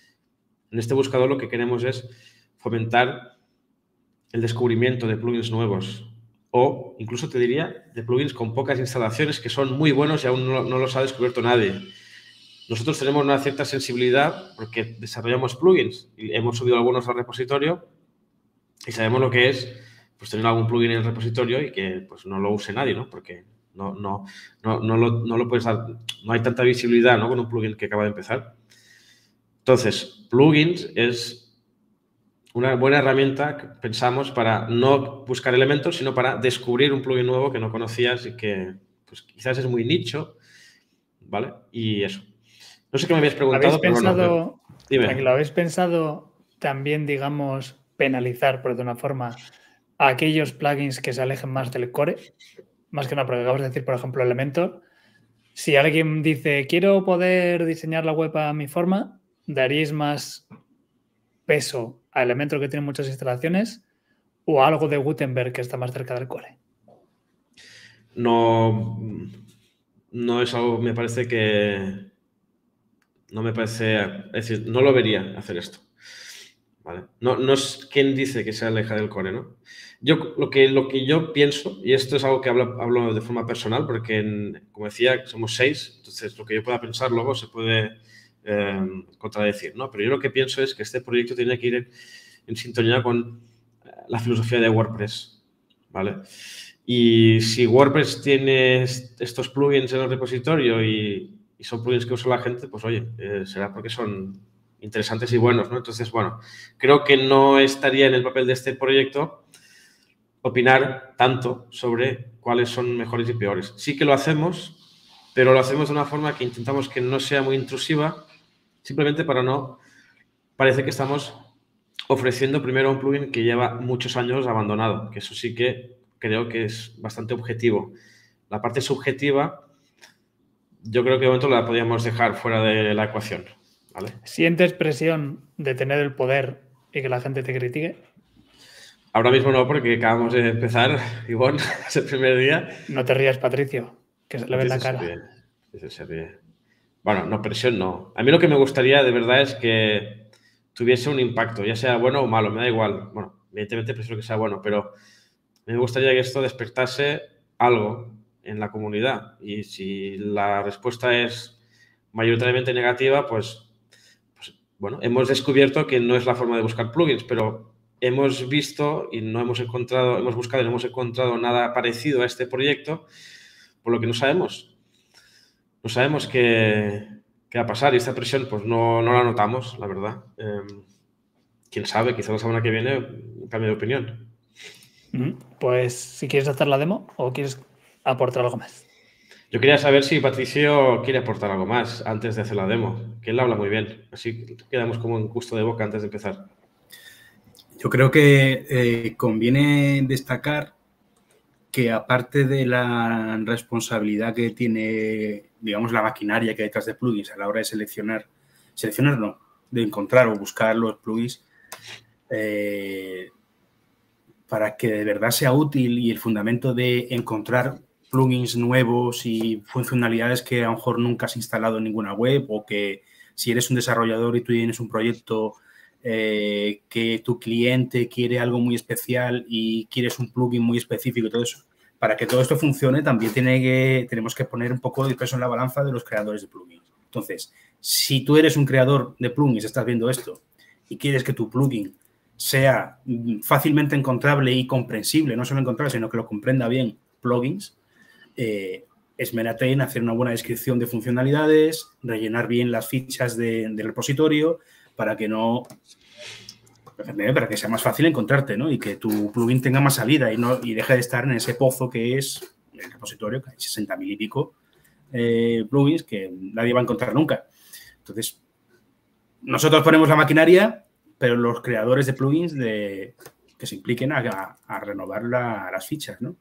En este buscador lo que queremos es fomentar el descubrimiento de plugins nuevos o incluso te diría de plugins con pocas instalaciones que son muy buenos y aún no, no los ha descubierto nadie. Nosotros tenemos una cierta sensibilidad porque desarrollamos plugins y hemos subido algunos al repositorio y sabemos lo que es, pues, tener algún plugin en el repositorio y que, pues, no lo use nadie, ¿no? Porque no, no, no, no, lo, no lo puedes dar, no hay tanta visibilidad, ¿no?, con un plugin que acaba de empezar. Entonces, plugins es una buena herramienta, pensamos, para no buscar elementos, sino para descubrir un plugin nuevo que no conocías y que, pues, quizás es muy nicho, ¿vale? Y eso. No sé qué me habías preguntado,
¿Habéis
pero
pensado,
bueno, pero, dime.
¿Lo habéis pensado también, digamos, penalizar, por de una forma, a aquellos plugins que se alejen más del core? Más que nada, porque acabas de decir, por ejemplo, Elementor. Si alguien dice, quiero poder diseñar la web a mi forma, ¿daríais más peso a Elementor, que tiene muchas instalaciones, o a algo de Gutenberg que está más cerca del core?
No, no es algo, me parece que... No me parece... Es decir, no lo vería hacer esto. ¿Vale? No, no es quien dice que se aleja del core, ¿no? Yo, lo, que, lo que yo pienso, y esto es algo que hablo, hablo de forma personal, porque, en, como decía, somos seis, entonces lo que yo pueda pensar luego se puede eh, contradecir, ¿no? Pero yo lo que pienso es que este proyecto tiene que ir en, en sintonía con la filosofía de WordPress, ¿vale? Y si WordPress tiene estos plugins en el repositorio y, y son plugins que usa la gente, pues oye, eh, será porque son interesantes y buenos, ¿no? Entonces, bueno, creo que no estaría en el papel de este proyecto opinar tanto sobre cuáles son mejores y peores. Sí que lo hacemos, pero lo hacemos de una forma que intentamos que no sea muy intrusiva, simplemente para no... Parece que estamos ofreciendo primero un plugin que lleva muchos años abandonado, que eso sí que creo que es bastante objetivo. La parte subjetiva yo creo que de momento la podríamos dejar fuera de la ecuación, ¿vale?
¿Sientes presión de tener el poder y que la gente te critique?
Ahora mismo no, porque acabamos de empezar, Ivonne, es el primer día.
No te rías, Patricio, que se le ve en la cara.
Se ríe, dice, se ríe. Bueno, no, presión no. A mí lo que me gustaría de verdad es que tuviese un impacto, ya sea bueno o malo, me da igual. Bueno, evidentemente prefiero que sea bueno, pero me gustaría que esto despertase algo en la comunidad. Y si la respuesta es mayoritariamente negativa, pues, pues bueno, hemos descubierto que no es la forma de buscar plugins, pero hemos visto y no hemos encontrado, hemos buscado y no hemos encontrado nada parecido a este proyecto, por lo que no sabemos. No sabemos qué, qué va a pasar y esta presión pues no, no la notamos, la verdad. Eh, quién sabe, quizá la semana que viene un cambio de opinión.
Pues si quieres hacer la demo o quieres aportar algo más.
Yo quería saber si Patricio quiere aportar algo más antes de hacer la demo, que él habla muy bien, así quedamos como en gusto de boca antes de empezar.
Yo creo que eh, conviene destacar que aparte de la responsabilidad que tiene, digamos, la maquinaria que hay detrás de plugins a la hora de seleccionar, seleccionar no, de encontrar o buscar los plugins, eh, para que de verdad sea útil y el fundamento de encontrar plugins nuevos y funcionalidades que a lo mejor nunca has instalado en ninguna web, o que si eres un desarrollador y tú tienes un proyecto eh, que tu cliente quiere algo muy especial y quieres un plugin muy específico y todo eso, para que todo esto funcione también tiene que, tenemos que poner un poco de peso en la balanza de los creadores de plugins. Entonces, si tú eres un creador de plugins, estás viendo esto y quieres que tu plugin sea fácilmente encontrable y comprensible, no solo encontrable, sino que lo comprenda bien plugins, eh, esmérate en hacer una buena descripción de funcionalidades, rellenar bien las fichas de, del repositorio para que no, para que sea más fácil encontrarte, ¿no? Y que tu plugin tenga más salida y, no, y deje de estar en ese pozo que es el repositorio, que hay sesenta mil y pico eh, plugins que nadie va a encontrar nunca. Entonces, nosotros ponemos la maquinaria, pero los creadores de plugins de, que se impliquen a, a, a renovar la, las fichas, ¿no?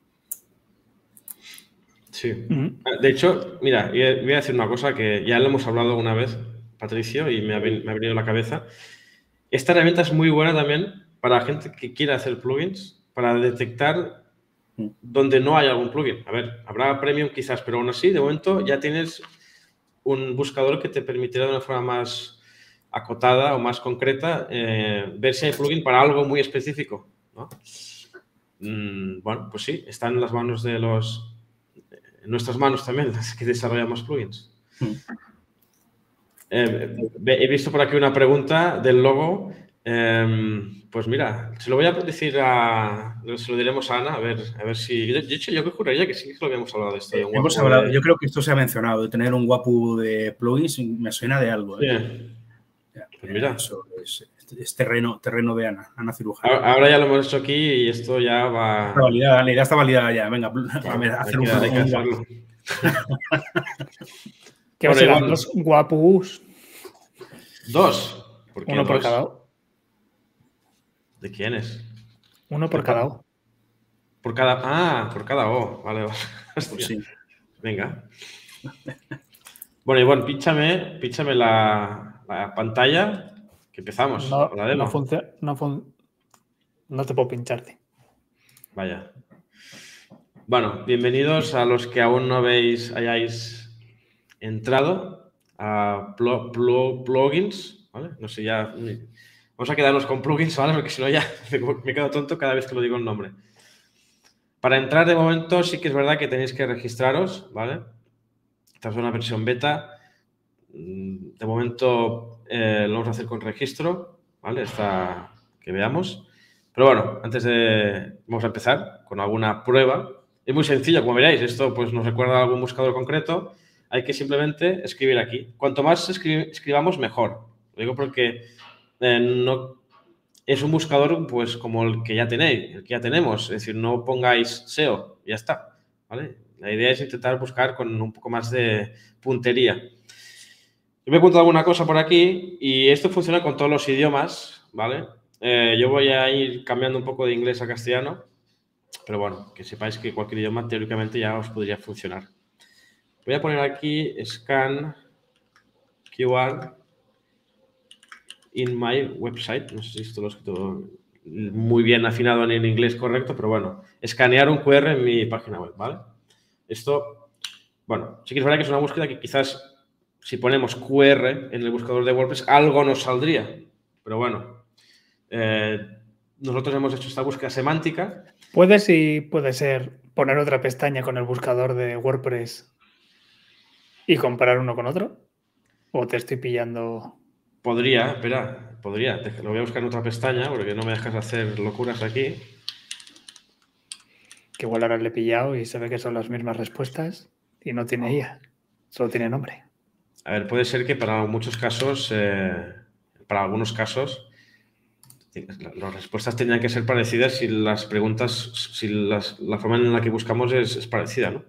Sí. De hecho, mira, voy a decir una cosa que ya lo hemos hablado una vez, Patricio, y me ha, me ha venido a la cabeza. Esta herramienta es muy buena también para la gente que quiera hacer plugins, para detectar donde no hay algún plugin. A ver, habrá premium quizás, pero aún así, de momento ya tienes un buscador que te permitirá de una forma más acotada o más concreta eh, ver si hay plugin para algo muy específico, ¿no? Mm, bueno, pues sí, está en las manos de los... En nuestras manos también, las que desarrollamos plugins. Mm. Eh, he visto por aquí una pregunta del logo. Eh, pues mira, se lo voy a decir a... Se lo diremos a Ana, a ver, a ver si... De hecho, yo juraría que sí que lo habíamos hablado de esto. De un
hemos hablado, de... Yo creo que esto se ha mencionado, de tener un guapu de plugins, me suena de algo. ¿eh?
Sí. Ya, pues mira.
Eso es, es terreno, terreno de Ana, Ana Cirujana.
Ahora, ahora ya lo hemos hecho aquí y esto ya va...
Está validada, la idea está validada ya. Venga, a ver, hacer un...
Hay que hacerlo.
¿Qué va a ser? Dos guapus.
¿Dos? ¿Por qué
Uno por
dos?
cada uno.
¿De quiénes?
Uno por cada O.
Por cada... Ah, por cada O. Vale, vale.
Pues sí.
Venga. Bueno, Ivonne, píchame, píchame la, la pantalla que empezamos
No,
con la demo.
No funciona. No, fun no te puedo pincharte.
Vaya. Bueno, bienvenidos a los que aún no habéis, hayáis entrado a pl pl plugins, ¿vale? No sé, ya... Vamos a quedarnos con plugins, ¿vale? Porque si no ya me quedo tonto cada vez que lo digo el nombre. Para entrar de momento sí que es verdad que tenéis que registraros, ¿vale? Esta es una versión beta. De momento eh, lo vamos a hacer con registro, ¿vale? Esta que veamos. Pero bueno, antes de... Vamos a empezar con alguna prueba. Es muy sencillo, como veréis. Esto pues nos recuerda a algún buscador concreto. Hay que simplemente escribir aquí. Cuanto más escri escribamos, mejor. Lo digo porque eh, no... es un buscador pues como el que ya tenéis, el que ya tenemos. Es decir, no pongáis S E O, ya está, ¿vale? La idea es intentar buscar con un poco más de puntería. Yo me he apuntado alguna cosa por aquí y esto funciona con todos los idiomas, ¿vale? Eh, yo voy a ir cambiando un poco de inglés a castellano, pero bueno, que sepáis que cualquier idioma teóricamente ya os podría funcionar. Voy a poner aquí scan Q R in my website. No sé si esto lo he escrito muy bien afinado en el inglés correcto, pero bueno, escanear un Q R en mi página web, ¿vale? Esto, bueno, sí que es verdad que es una búsqueda que quizás si ponemos Q R en el buscador de WordPress algo nos saldría, pero bueno, eh, nosotros hemos hecho esta búsqueda semántica.
¿Puedes y puede ser poner otra pestaña con el buscador de WordPress y comparar uno con otro? ¿O te estoy pillando?
Podría, espera, podría. Lo voy a buscar en otra pestaña porque no me dejas hacer locuras aquí.
Que igual ahora le he pillado y se ve que son las mismas respuestas y no tiene I A, solo tiene nombre.
A ver, puede ser que para muchos casos, eh, para algunos casos, las respuestas tendrían que ser parecidas si las preguntas, si las, la forma en la que buscamos es, es parecida, ¿no?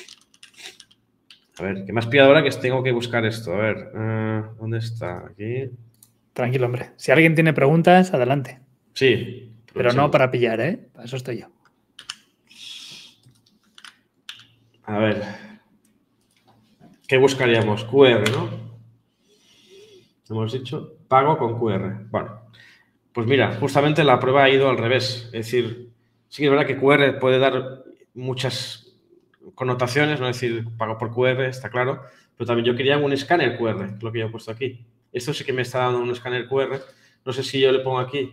A ver, ¿qué me has pillado ahora que tengo que buscar esto? A ver, uh, ¿dónde está? Aquí.
Tranquilo, hombre. Si alguien tiene preguntas, adelante.
Sí.
Pero no para pillar, ¿eh? Para eso estoy yo.
A ver. ¿Qué buscaríamos? Q R, ¿no? Hemos dicho pago con Q R. Bueno, pues mira, justamente la prueba ha ido al revés. Es decir, sí que es verdad que Q R puede dar muchas connotaciones, no es decir, pago por Q R, está claro, pero también yo quería un escáner Q R, lo que yo he puesto aquí. Esto sí que me está dando un escáner Q R. No sé si yo le pongo aquí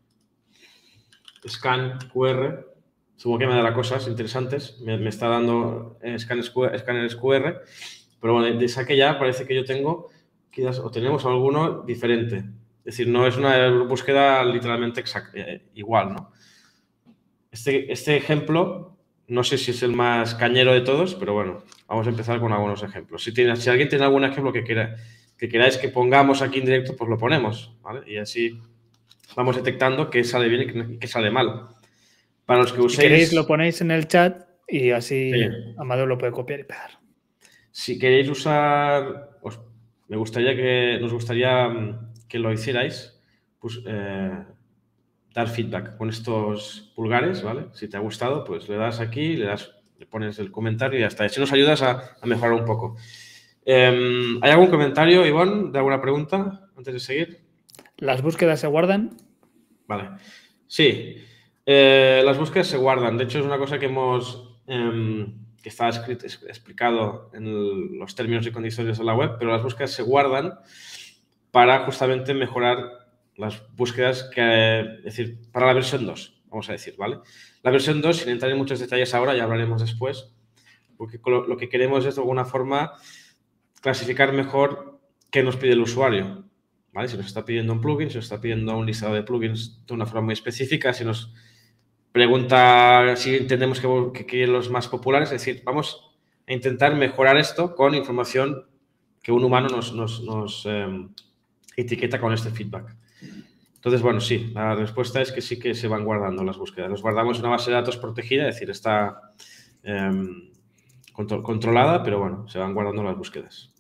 scan Q R, supongo que me dará cosas interesantes, me, me está dando escáneres Q R, pero bueno, de esa que ya parece que yo tengo, quizás, o tenemos alguno diferente. Es decir, no es una búsqueda literalmente exacta, eh, igual, ¿no? Este, este ejemplo, no sé si es el más cañero de todos, pero bueno, vamos a empezar con algunos ejemplos. Si, tiene, si alguien tiene algún ejemplo que, quiera, que queráis que pongamos aquí en directo, pues lo ponemos, ¿vale? Y así vamos detectando qué sale bien y qué sale mal. Para los que uséis...
Si queréis lo ponéis en el chat y así
sí.
Amadeo lo puede copiar y pegar.
Si queréis usar... Os, me gustaría que... Nos gustaría que lo hicierais, pues... Eh, dar feedback con estos pulgares, ¿vale? Si te ha gustado, pues le das aquí, le das, le pones el comentario y ya está. Así nos ayudas a, a mejorar un poco. Eh, ¿Hay algún comentario, Ivonne, de alguna pregunta antes de seguir?
¿Las búsquedas se guardan?
Vale. Sí, eh, las búsquedas se guardan. De hecho, es una cosa que hemos... Eh, que está escrito, explicado en el, los términos y condiciones de la web, pero las búsquedas se guardan para justamente mejorar las búsquedas que, es decir, para la versión dos, vamos a decir, ¿vale? La versión dos, sin entrar en muchos detalles ahora, ya hablaremos después, porque lo, lo que queremos es de alguna forma clasificar mejor qué nos pide el usuario, ¿vale? Si nos está pidiendo un plugin, si nos está pidiendo un listado de plugins de una forma muy específica, si nos pregunta si entendemos que, que quieren los más populares, es decir, vamos a intentar mejorar esto con información que un humano nos, nos, nos eh, etiqueta con este feedback. Entonces, bueno, sí, la respuesta es que sí que se van guardando las búsquedas. Los guardamos en una base de datos protegida, es decir, está eh, contro controlada, pero bueno, se van guardando las búsquedas.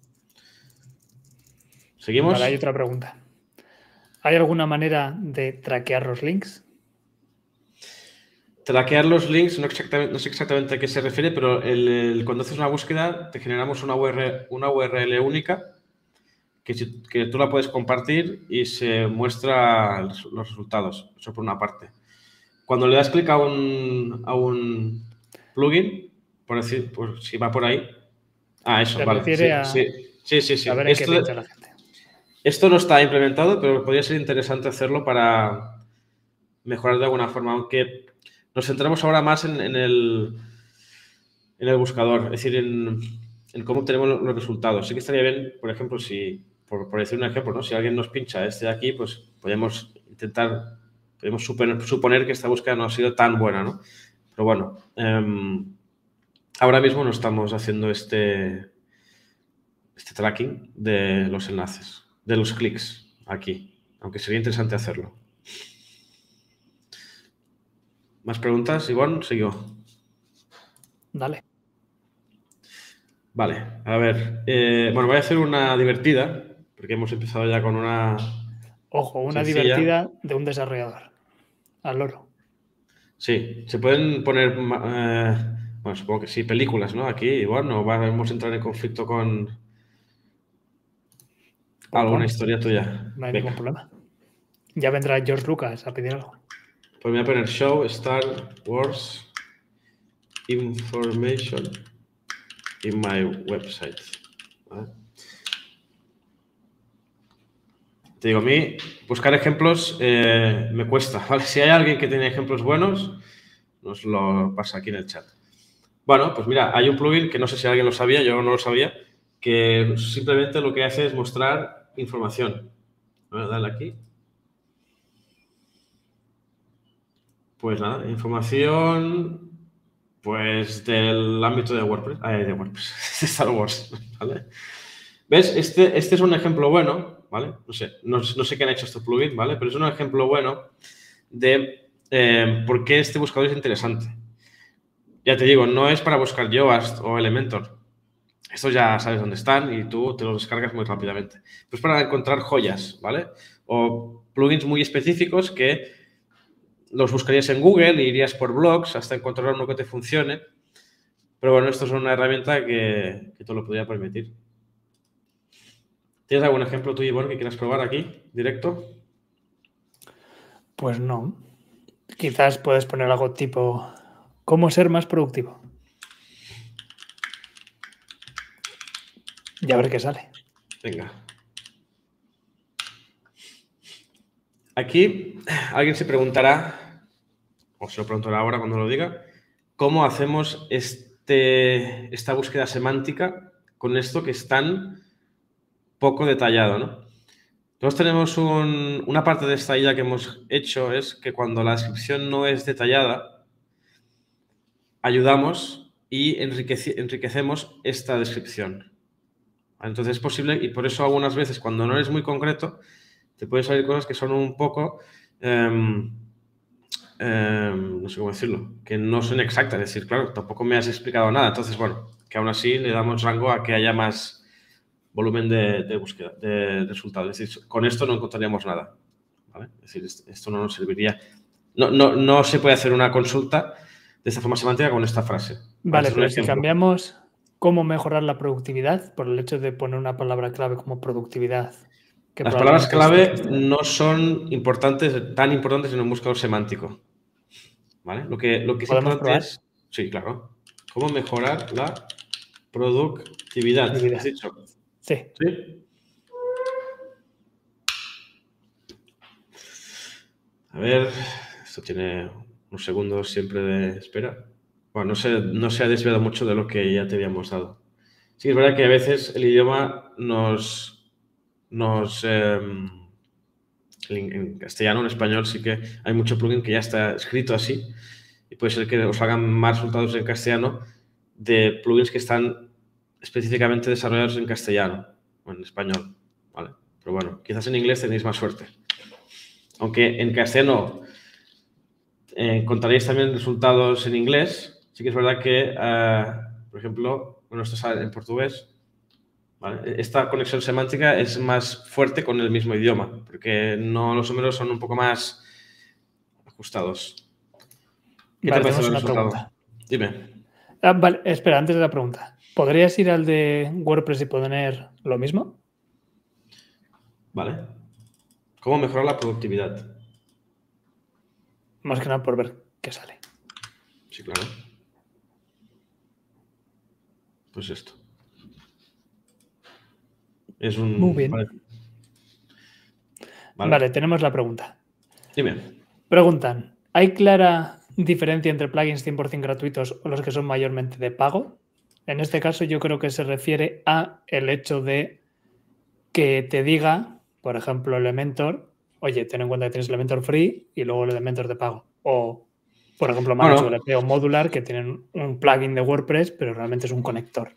¿Seguimos?
Vale, hay otra pregunta. ¿Hay alguna manera de traquear los links?
Traquear los links, no, exactamente, no sé exactamente a qué se refiere, pero el, el, cuando haces una búsqueda te generamos una U R L, una U R L única que, que tú la puedes compartir y se muestra los resultados, eso por una parte. Cuando le das clic a un, a un plugin, por decir, pues si va por ahí, ah, eso,
se
vale.
refiere
sí,
a
sí, sí, sí, sí.
saber en
Esto,
qué pincha la gente.
Esto no está implementado, pero podría ser interesante hacerlo para mejorar de alguna forma, aunque nos centramos ahora más en, en, el, en el buscador, es decir, en, en cómo obtenemos los resultados. Sí que estaría bien, por ejemplo, si, por, por decir un ejemplo, ¿no? Si alguien nos pincha este de aquí, pues podemos intentar, podemos suponer, suponer que esta búsqueda no ha sido tan buena, ¿no? Pero bueno, eh, ahora mismo no estamos haciendo este, este tracking de los enlaces, de los clics aquí, aunque sería interesante hacerlo. ¿Más preguntas, Ivonne? Sigo.
Dale.
Vale, a ver. Eh, bueno, voy a hacer una divertida, porque hemos empezado ya con una...
Ojo, una
sencilla.
divertida de un desarrollador. Al loro.
Sí, se pueden poner eh, Bueno, supongo que sí, películas, ¿no? Aquí, igual no vamos a entrar en conflicto con
Pues
alguna
pon,
historia tuya.
no hay
Venga.
ningún problema. Ya vendrá George Lucas a pedir algo.
Pues me voy a poner Show Star Wars Information in my website. ¿Vale? Te digo, a mí buscar ejemplos eh, me cuesta, ¿vale? Si hay alguien que tiene ejemplos buenos, nos lo pasa aquí en el chat. Bueno, pues mira, hay un plugin que no sé si alguien lo sabía, yo no lo sabía, que simplemente lo que hace es mostrar información. Voy a darle aquí. Pues nada, información pues del ámbito de WordPress, ah, de WordPress, de Star Wars, ¿vale? ¿Ves? Este, este es un ejemplo bueno, ¿vale? No sé, no, no sé qué han hecho estos plugins, ¿vale? Pero es un ejemplo bueno de eh, por qué este buscador es interesante. Ya te digo, no es para buscar Yoast o Elementor. Estos ya sabes dónde están y tú te los descargas muy rápidamente. Pues para encontrar joyas, ¿vale? O plugins muy específicos que los buscarías en Google e irías por blogs hasta encontrar uno que te funcione. Pero bueno, esto es una herramienta que, que te lo podría permitir. ¿Tienes algún ejemplo tú, Ivonne, que quieras probar aquí, directo?
Pues no. Quizás puedes poner algo tipo ¿cómo ser más productivo? Y a ver qué sale.
Venga. Aquí alguien se preguntará, o se lo preguntará ahora cuando lo diga, ¿cómo hacemos este, esta búsqueda semántica con esto que es tan poco detallado, ¿no? Nosotros tenemos un, una parte de esta idea que hemos hecho es que cuando la descripción no es detallada, ayudamos y enriquece, enriquecemos esta descripción. Entonces es posible y por eso algunas veces cuando no eres muy concreto te pueden salir cosas que son un poco, eh, eh, no sé cómo decirlo, que no son exactas. Es decir, claro, tampoco me has explicado nada. Entonces, bueno, que aún así le damos rango a que haya más volumen de, de búsqueda, de resultados. Es decir, con esto no encontraríamos nada, ¿vale? Es decir, esto no nos serviría. No, no, no se puede hacer una consulta de esta forma semántica con esta frase.
Vale,
Este
pero
es un
si cambiamos cómo mejorar la productividad por el hecho de poner una palabra clave como productividad. Que
Las palabras clave
es...
no son importantes, tan importantes en un buscador semántico, ¿vale? Lo que, lo que es importante
probar?
es, sí, claro, cómo mejorar la productividad.
productividad.
¿Has dicho?
Sí.
¿Sí? A ver, esto tiene unos segundos siempre de espera. Bueno, no se, no se ha desviado mucho de lo que ya te habíamos dado. Sí, es verdad que a veces el idioma nos... nos eh, en castellano, en español, sí que hay mucho plugin que ya está escrito así y puede ser que os hagan más resultados en castellano de plugins que están específicamente desarrollados en castellano o en español, ¿vale? Pero bueno, quizás en inglés tenéis más suerte. Aunque en castellano eh, encontraréis también resultados en inglés, sí que es verdad que, uh, por ejemplo, bueno, esto es en portugués, ¿vale? Esta conexión semántica es más fuerte con el mismo idioma, porque no, los números son un poco más ajustados. ¿Qué
vale,
te parece el
una
resultado?
Pregunta.
Dime.
Ah, vale, espera, antes de la pregunta. ¿Podrías ir al de WordPress y poner lo mismo?
Vale. ¿Cómo mejorar la productividad?
Más que nada por ver qué sale.
Sí, claro. Pues esto. Es un...
Muy bien.
Vale.
Vale. Vale, tenemos la pregunta.
Dime.
Preguntan, ¿hay clara diferencia entre plugins cien por cien gratuitos o los que son mayormente de pago? En este caso yo creo que se refiere a el hecho de que te diga, por ejemplo, Elementor, oye, ten en cuenta que tienes Elementor free y luego el Elementor de pago. O, por ejemplo, ManageWP bueno, o Modular, que tienen un plugin de WordPress, pero realmente es un conector.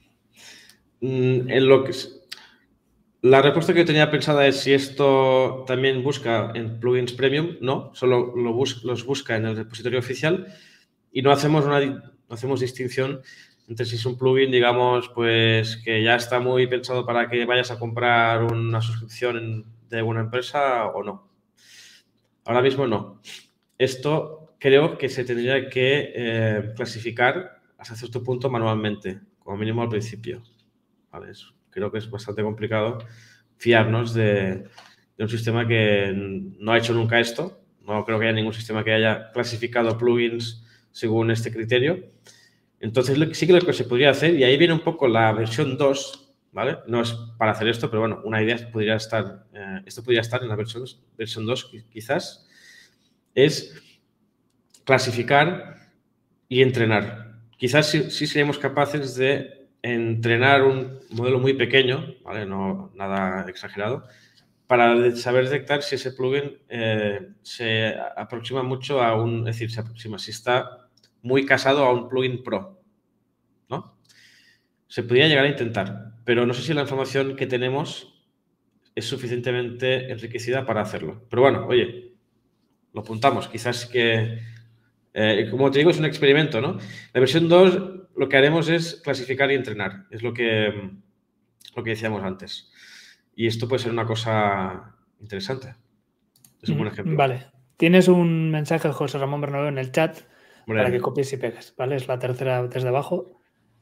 En lo que es... La respuesta que yo tenía pensada es si esto también busca en plugins premium. No, solo lo bus los busca en el repositorio oficial y no hacemos una no hacemos distinción entre si es un plugin, digamos, pues que ya está muy pensado para que vayas a comprar una suscripción de una empresa o no. Ahora mismo no. Esto creo que se tendría que eh, clasificar hasta cierto punto manualmente, como mínimo al principio. ¿Vale? Eso, creo que es bastante complicado fiarnos de, de un sistema que no ha hecho nunca esto. No creo que haya ningún sistema que haya clasificado plugins según este criterio. Entonces, lo que, sí que lo que se podría hacer, y ahí viene un poco la versión dos, ¿vale? No es para hacer esto, pero bueno, una idea podría estar, eh, esto podría estar en la versión, versión dos quizás, es clasificar y entrenar. Quizás sí, sí seríamos capaces de entrenar un modelo muy pequeño, ¿vale? No nada exagerado, para saber detectar si ese plugin eh, se aproxima mucho a un, es decir, se aproxima, si está muy casado a un plugin pro, ¿no? Se podría llegar a intentar, pero no sé si la información que tenemos es suficientemente enriquecida para hacerlo. Pero bueno, oye, lo apuntamos. Quizás que, eh, como te digo, es un experimento, ¿no? La versión dos lo que haremos es clasificar y entrenar. Es lo que, lo que decíamos antes. Y esto puede ser una cosa interesante. Es un buen ejemplo.
Vale. Tienes un mensaje de José Ramón Bernabéu en el chat
Bueno,
para que copies y pegues, ¿vale? Es la tercera desde abajo.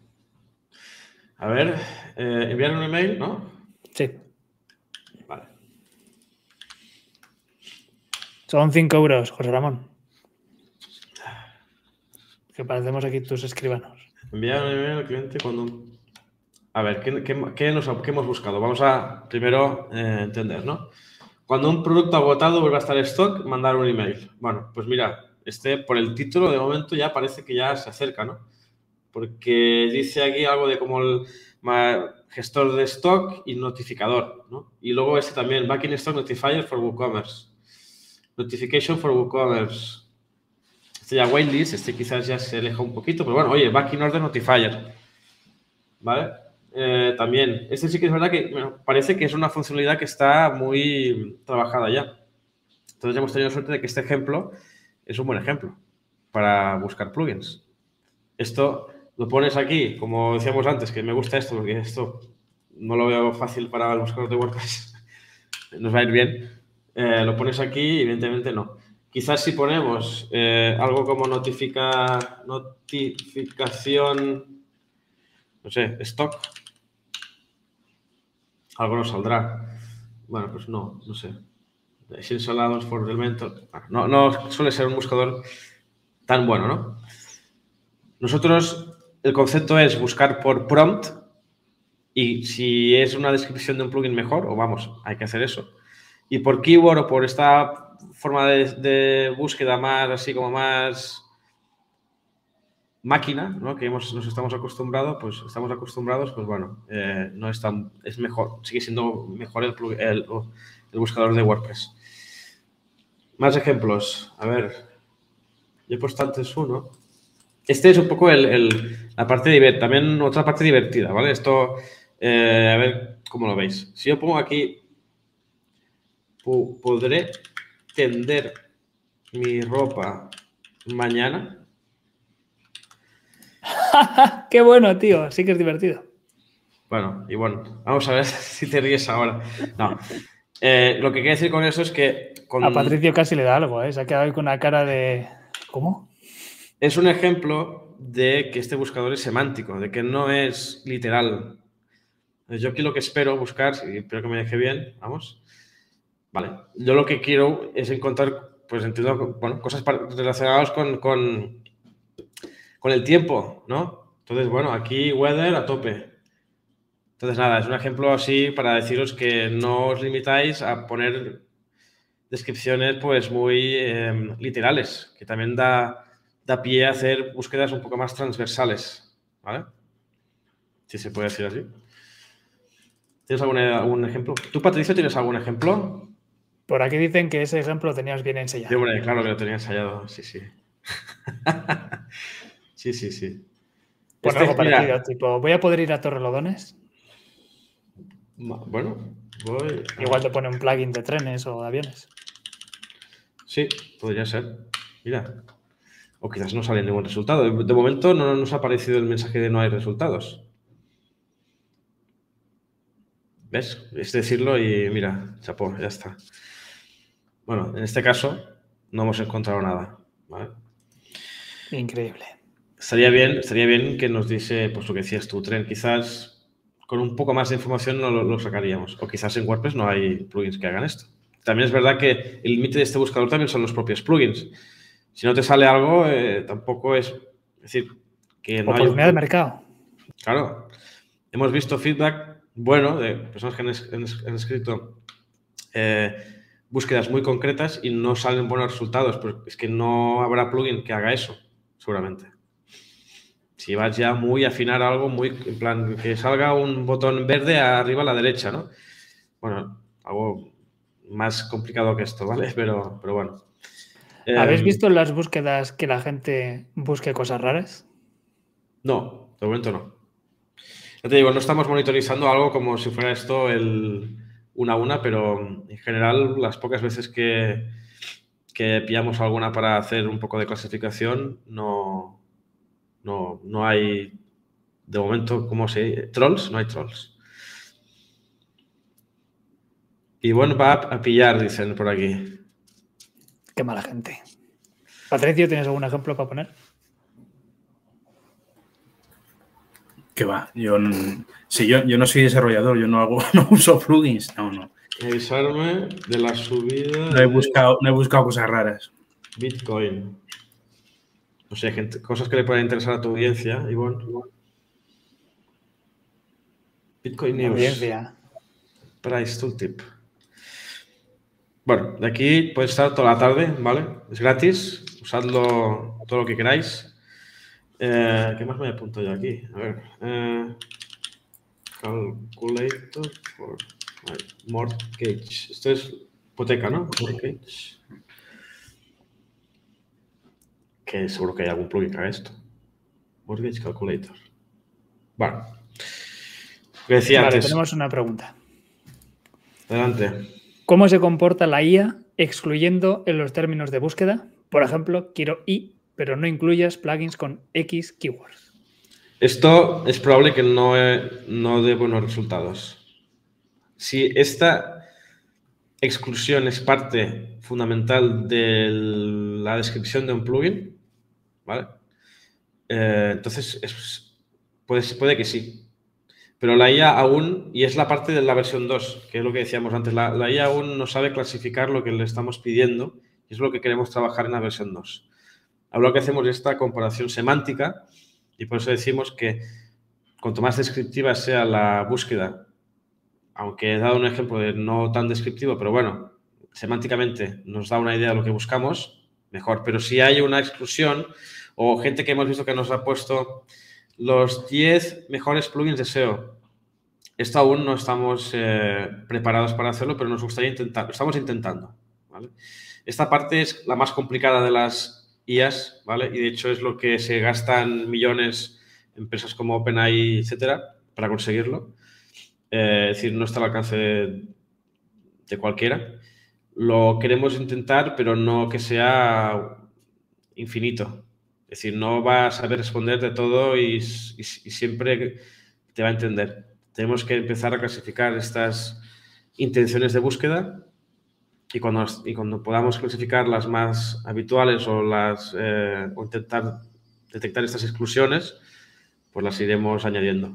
A ver, eh, enviar un email, ¿no?
Sí.
Vale.
Son cinco euros, José Ramón. Que parecemos aquí tus escribanos.
Enviar un email al cliente cuando... A ver, ¿qué, qué, qué, nos, qué hemos buscado? Vamos a primero eh, entender, ¿no? Cuando un producto agotado vuelve a estar en stock, mandar un email. Bueno, pues mira, este por el título de momento ya parece que ya se acerca, ¿no? Porque dice aquí algo de como el gestor de stock y notificador, ¿no? Y luego este también, Back in Stock Notifier for WooCommerce. Notification for WooCommerce. Este ya Waitlist, este quizás ya se aleja un poquito, pero bueno, oye, Back in Order Notifier. ¿Vale? Eh, también, este sí que es verdad que bueno, parece que es una funcionalidad que está muy trabajada ya. Entonces ya hemos tenido suerte de que este ejemplo es un buen ejemplo para buscar plugins. Esto lo pones aquí, como decíamos antes, que me gusta esto, porque esto no lo veo fácil para el buscador de WordPress. Nos va a ir bien. Eh, lo pones aquí, evidentemente no. Quizás si ponemos eh, algo como notifica, notificación, no sé, stock, algo nos saldrá. Bueno, pues no, no sé. Insalados for Elementor. No, no suele ser un buscador tan bueno, ¿no? Nosotros, el concepto es buscar por prompt y si es una descripción de un plugin mejor, o vamos, hay que hacer eso. Y por keyword o por esta forma de, de búsqueda más, así como más máquina, ¿no? Que hemos, nos estamos acostumbrados, pues estamos acostumbrados, pues bueno, eh, no es tan, es mejor, sigue siendo mejor el, el, el buscador de WordPress. Más ejemplos. A ver, yo he puesto antes uno. Este es un poco el, el, la parte divertida, también otra parte divertida, ¿vale? Esto, eh, a ver cómo lo veis. Si yo pongo aquí, podré tender mi ropa mañana.
¡Qué bueno, tío! Sí que es divertido.
Bueno, y bueno, vamos a ver si te ríes ahora. No. Eh, lo que quiero decir con eso es que... Con...
A Patricio casi le da algo, ¿eh? Se ha quedado ahí con una cara de... ¿Cómo?
Es un ejemplo de que este buscador es semántico, de que no es literal. Yo aquí lo que espero buscar, y espero que me deje bien, vamos. Vale. Yo lo que quiero es encontrar, pues entiendo, bueno, cosas relacionadas con, con, con el tiempo, ¿no? Entonces, bueno, aquí weather a tope. Entonces, nada, es un ejemplo así para deciros que no os limitáis a poner descripciones pues muy eh, literales, que también da, da pie a hacer búsquedas un poco más transversales, ¿vale? Si se puede decir así. ¿Tienes algún, algún ejemplo? ¿Tú, Patricio, tienes algún ejemplo?
Por aquí dicen que ese ejemplo lo tenías bien ensayado.
Sí, hombre, claro que lo tenía ensayado, sí, sí. sí, sí, sí.
Bueno, este, algo parecido, mira, tipo, ¿voy a poder ir a Torrelodones?
Bueno, voy...
Igual te pone un plugin de trenes o de aviones.
Sí, podría ser. Mira. O quizás no sale ningún resultado. De momento no nos ha aparecido el mensaje de no hay resultados. ¿Ves? Es decirlo y mira, chapó, ya está. Bueno, en este caso no hemos encontrado nada, ¿vale?
Increíble.
estaría bien, estaría bien que nos diese, pues lo que decías tú, Tren, quizás con un poco más de información no lo, lo sacaríamos. O quizás en WordPress no hay plugins que hagan esto. También es verdad que el límite de este buscador también son los propios plugins. Si no te sale algo, eh, tampoco es... Es decir, que no hay...
Oportunidad de mercado.
Claro. Hemos visto feedback bueno de personas que han, es- han es- han escrito eh, búsquedas muy concretas y no salen buenos resultados. Pues es que no habrá plugin que haga eso, seguramente. Si vas ya muy a afinar algo, muy en plan que salga un botón verde arriba a la derecha, ¿no? Bueno, algo más complicado que esto, ¿vale? Pero, pero bueno.
¿Habéis
Eh,
visto en las búsquedas que la gente busque cosas raras?
No, de momento no. Ya te digo, no estamos monitorizando algo como si fuera esto el una a una, pero en general las pocas veces que, que pillamos alguna para hacer un poco de clasificación, no, no, no hay, de momento, ¿cómo se dice? ¿Trolls? No hay trolls. Y bueno, va a pillar, dicen por aquí.
Qué mala gente. Patricio, ¿tienes algún ejemplo para poner?
Que va, yo no, si yo, yo no soy desarrollador, yo no hago, no uso plugins, no, no.
Avisarme de la subida
No he
de
buscado, no he buscado cosas raras.
Bitcoin. O sea, gente, cosas que le puedan interesar a tu audiencia, Ivonne. Bitcoin News.
Audiencia.
Price Tooltip. Bueno, de aquí puedes estar toda la tarde, ¿vale? Es gratis, usadlo todo lo que queráis. Eh, ¿Qué más me apunto yo aquí? A ver. Eh, calculator for mortgage. Esto es hipoteca, ¿no? Mortgage. Que seguro que hay algún plugin que haga esto. Mortgage Calculator. Bueno. Lo que decía
Vale,
antes.
tenemos una pregunta.
Adelante.
¿Cómo se comporta la I A excluyendo en los términos de búsqueda? Por ejemplo, quiero I, pero no incluyas plugins con X keywords.
Esto es probable que no, no dé buenos resultados. Si esta exclusión es parte fundamental de la descripción de un plugin, ¿vale? Eh, entonces, es, puede, puede que sí. Pero la I A aún, y es la parte de la versión dos, que es lo que decíamos antes, la, la I A aún no sabe clasificar lo que le estamos pidiendo y es lo que queremos trabajar en la versión dos. Ahora lo que hacemos es esta comparación semántica y por eso decimos que cuanto más descriptiva sea la búsqueda, aunque he dado un ejemplo de no tan descriptivo, pero bueno, semánticamente nos da una idea de lo que buscamos, mejor. Pero si hay una exclusión o gente que hemos visto que nos ha puesto los diez mejores plugins de S E O, esto aún no estamos eh, preparados para hacerlo, pero nos gustaría intentar, lo estamos intentando, ¿vale? Esta parte es la más complicada de las I As, ¿vale? Y de hecho es lo que se gastan millones empresas como OpenAI, etcétera, para conseguirlo. Eh, es decir, no está al alcance de, de cualquiera. Lo queremos intentar, pero no que sea infinito. Es decir, no va a saber responder de todo y, y, y siempre te va a entender. Tenemos que empezar a clasificar estas intenciones de búsqueda y cuando, y cuando podamos clasificar las más habituales o, las, eh, o intentar detectar estas exclusiones, pues las iremos añadiendo.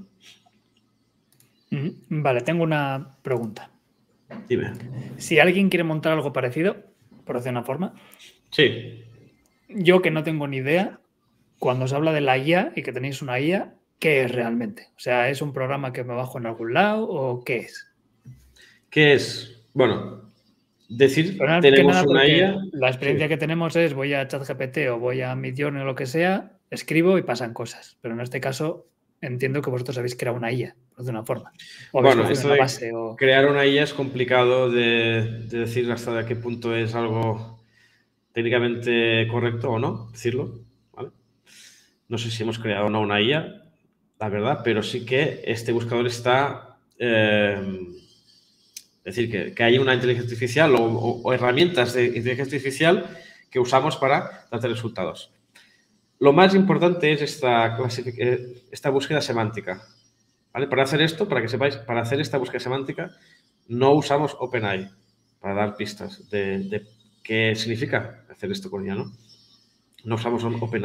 Vale, tengo una pregunta.
Dime.
Si alguien quiere montar algo parecido, por decir una forma.
Sí.
Yo que no tengo ni idea, cuando se habla de la I A y que tenéis una I A, ¿qué es realmente? O sea, ¿es un programa que me bajo en algún lado o qué es?
¿Qué es? Bueno, decir
Pero
tenemos
nada,
una I A.
La experiencia
Sí.
que tenemos es voy a ChatGPT o voy a Midjourney o lo que sea, escribo y pasan cosas. Pero en este caso entiendo que vosotros sabéis que era una I A, por de una forma. O
bueno, esto
una
de
base, o...
crear una I A es complicado de, de decir hasta qué punto es algo técnicamente correcto o no, decirlo, ¿vale? No sé si hemos creado o no una I A, la verdad, pero sí que este buscador está... Eh, es decir, que, que hay una inteligencia artificial o, o, o herramientas de inteligencia artificial que usamos para dar resultados. Lo más importante es esta, esta búsqueda semántica, ¿vale? Para hacer esto, para que sepáis, para hacer esta búsqueda semántica no usamos OpenAI para dar pistas de, de qué significa hacer esto con ella, ¿no? No usamos OpenAI.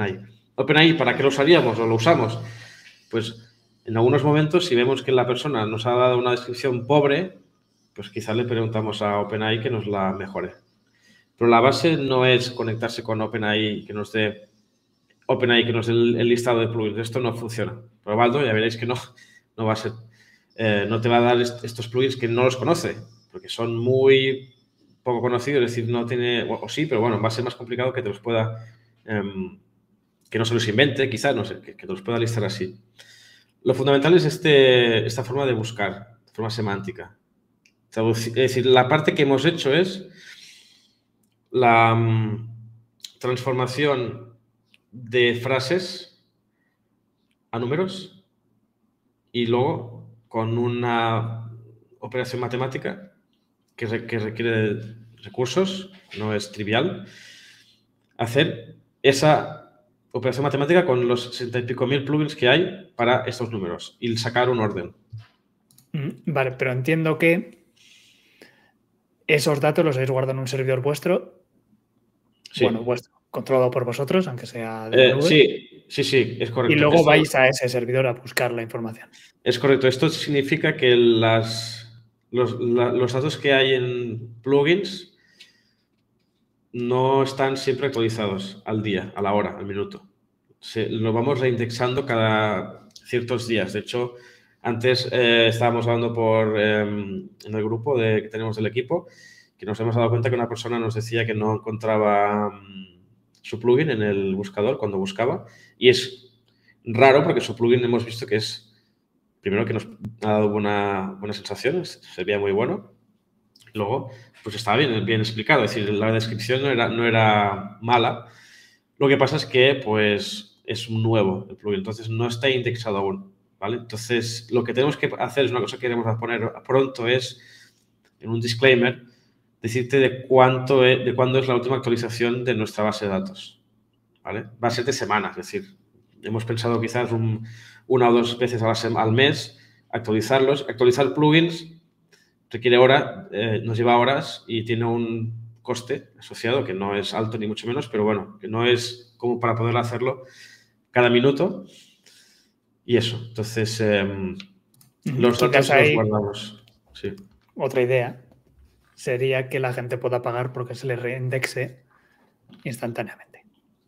OpenAI, ¿para qué lo usaríamos o lo usamos? Pues en algunos momentos, si vemos que la persona nos ha dado una descripción pobre, pues quizá le preguntamos a OpenAI que nos la mejore. Pero la base no es conectarse con OpenAI que nos dé OpenAI que nos dé el, el listado de plugins. Esto no funciona. Probadlo, ya veréis que no, no va a ser, eh, no te va a dar est estos plugins que no los conoce, porque son muy poco conocidos, es decir, no tiene, o, o sí, pero bueno, va a ser más complicado que te los pueda, eh, que no se los invente, quizás, no sé, que, que te los pueda listar así. Lo fundamental es este, esta forma de buscar, forma semántica. Es decir, la parte que hemos hecho es la um, transformación de frases a números y luego con una operación matemática que, re, que requiere recursos, no es trivial, hacer esa operación matemática con los sesenta y pico mil plugins que hay para estos números y sacar un orden.
Vale, pero entiendo que esos datos los habéis guardado en un servidor vuestro. Sí. Bueno, vuestro, controlado por vosotros, aunque sea de la
eh,
nube.
Sí, sí, sí, es correcto.
Y luego
Esto,
vais a ese servidor a buscar la información.
Es correcto. Esto significa que las, los, la, los datos que hay en plugins no están siempre actualizados al día, a la hora, al minuto. Se, lo vamos reindexando cada ciertos días. De hecho, antes eh, estábamos hablando por, eh, en el grupo de, que tenemos del equipo, que nos hemos dado cuenta que una persona nos decía que no encontraba um, su plugin en el buscador cuando buscaba. Y es raro porque su plugin hemos visto que es, primero que nos ha dado buena, buena sensación, se veía muy bueno. Luego, pues estaba bien, bien explicado, es decir, la descripción no era, no era mala. Lo que pasa es que, pues, es un nuevo el plugin, entonces no está indexado aún, ¿vale? Entonces, lo que tenemos que hacer es una cosa que queremos poner pronto, es, en un disclaimer, decirte de cuánto es, de cuándo es la última actualización de nuestra base de datos, ¿vale? Va a ser de semanas, es decir, hemos pensado quizás un, una o dos veces a la al mes actualizarlos. Actualizar plugins requiere horas, eh, nos lleva horas y tiene un coste asociado que no es alto ni mucho menos, pero bueno, que no es como para poder hacerlo cada minuto y eso. Entonces, eh, los datos los guardamos. Sí.
Otra idea sería que la gente pueda pagar porque se le reindexe instantáneamente.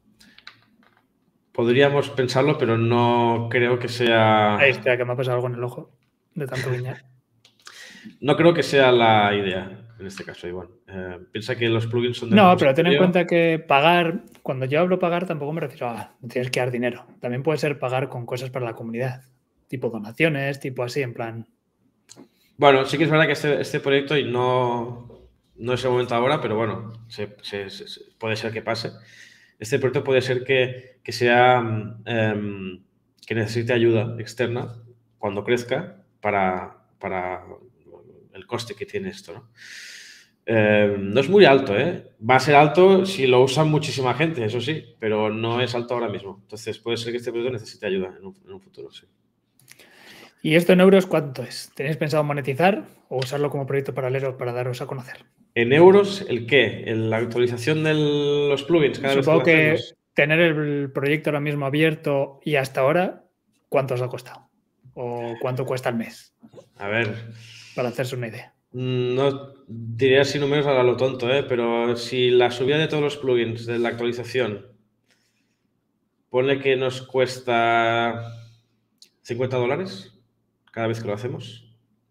Podríamos pensarlo, pero no creo que sea...
Ahí está, que me ha pasado algo en el ojo de tanto guiñar.
No creo que sea la idea en este caso, Iván. Eh, piensa que los plugins son de...
No, pero ten en cuenta que pagar, cuando yo hablo pagar, tampoco me refiero a tienes que dar dinero. También puede ser pagar con cosas para la comunidad, tipo donaciones, tipo así, en plan...
Bueno, sí que es verdad que este, este proyecto y no, no es el momento ahora, pero bueno, se, se, se, puede ser que pase. Este proyecto puede ser que, que sea um, que necesite ayuda externa cuando crezca para, para el coste que tiene esto, ¿no? Eh, no es muy alto, ¿eh? Va a ser alto si lo usan muchísima gente, eso sí, pero no es alto ahora mismo. Entonces puede ser que este proyecto necesite ayuda en un, en un futuro, sí.
¿Y esto en euros cuánto es? ¿Tenéis pensado monetizar o usarlo como proyecto paralelo para daros a conocer?
¿En euros el qué? ¿La actualización de los plugins? Cada
Supongo
vez que,
que tener el proyecto ahora mismo abierto y hasta ahora, ¿cuánto os ha costado? ¿O cuánto cuesta al mes?
A ver...
Para hacerse una idea.
No diría así números a lo tonto, ¿eh? Pero si la subida de todos los plugins de la actualización pone que nos cuesta cincuenta dólares cada vez que lo hacemos.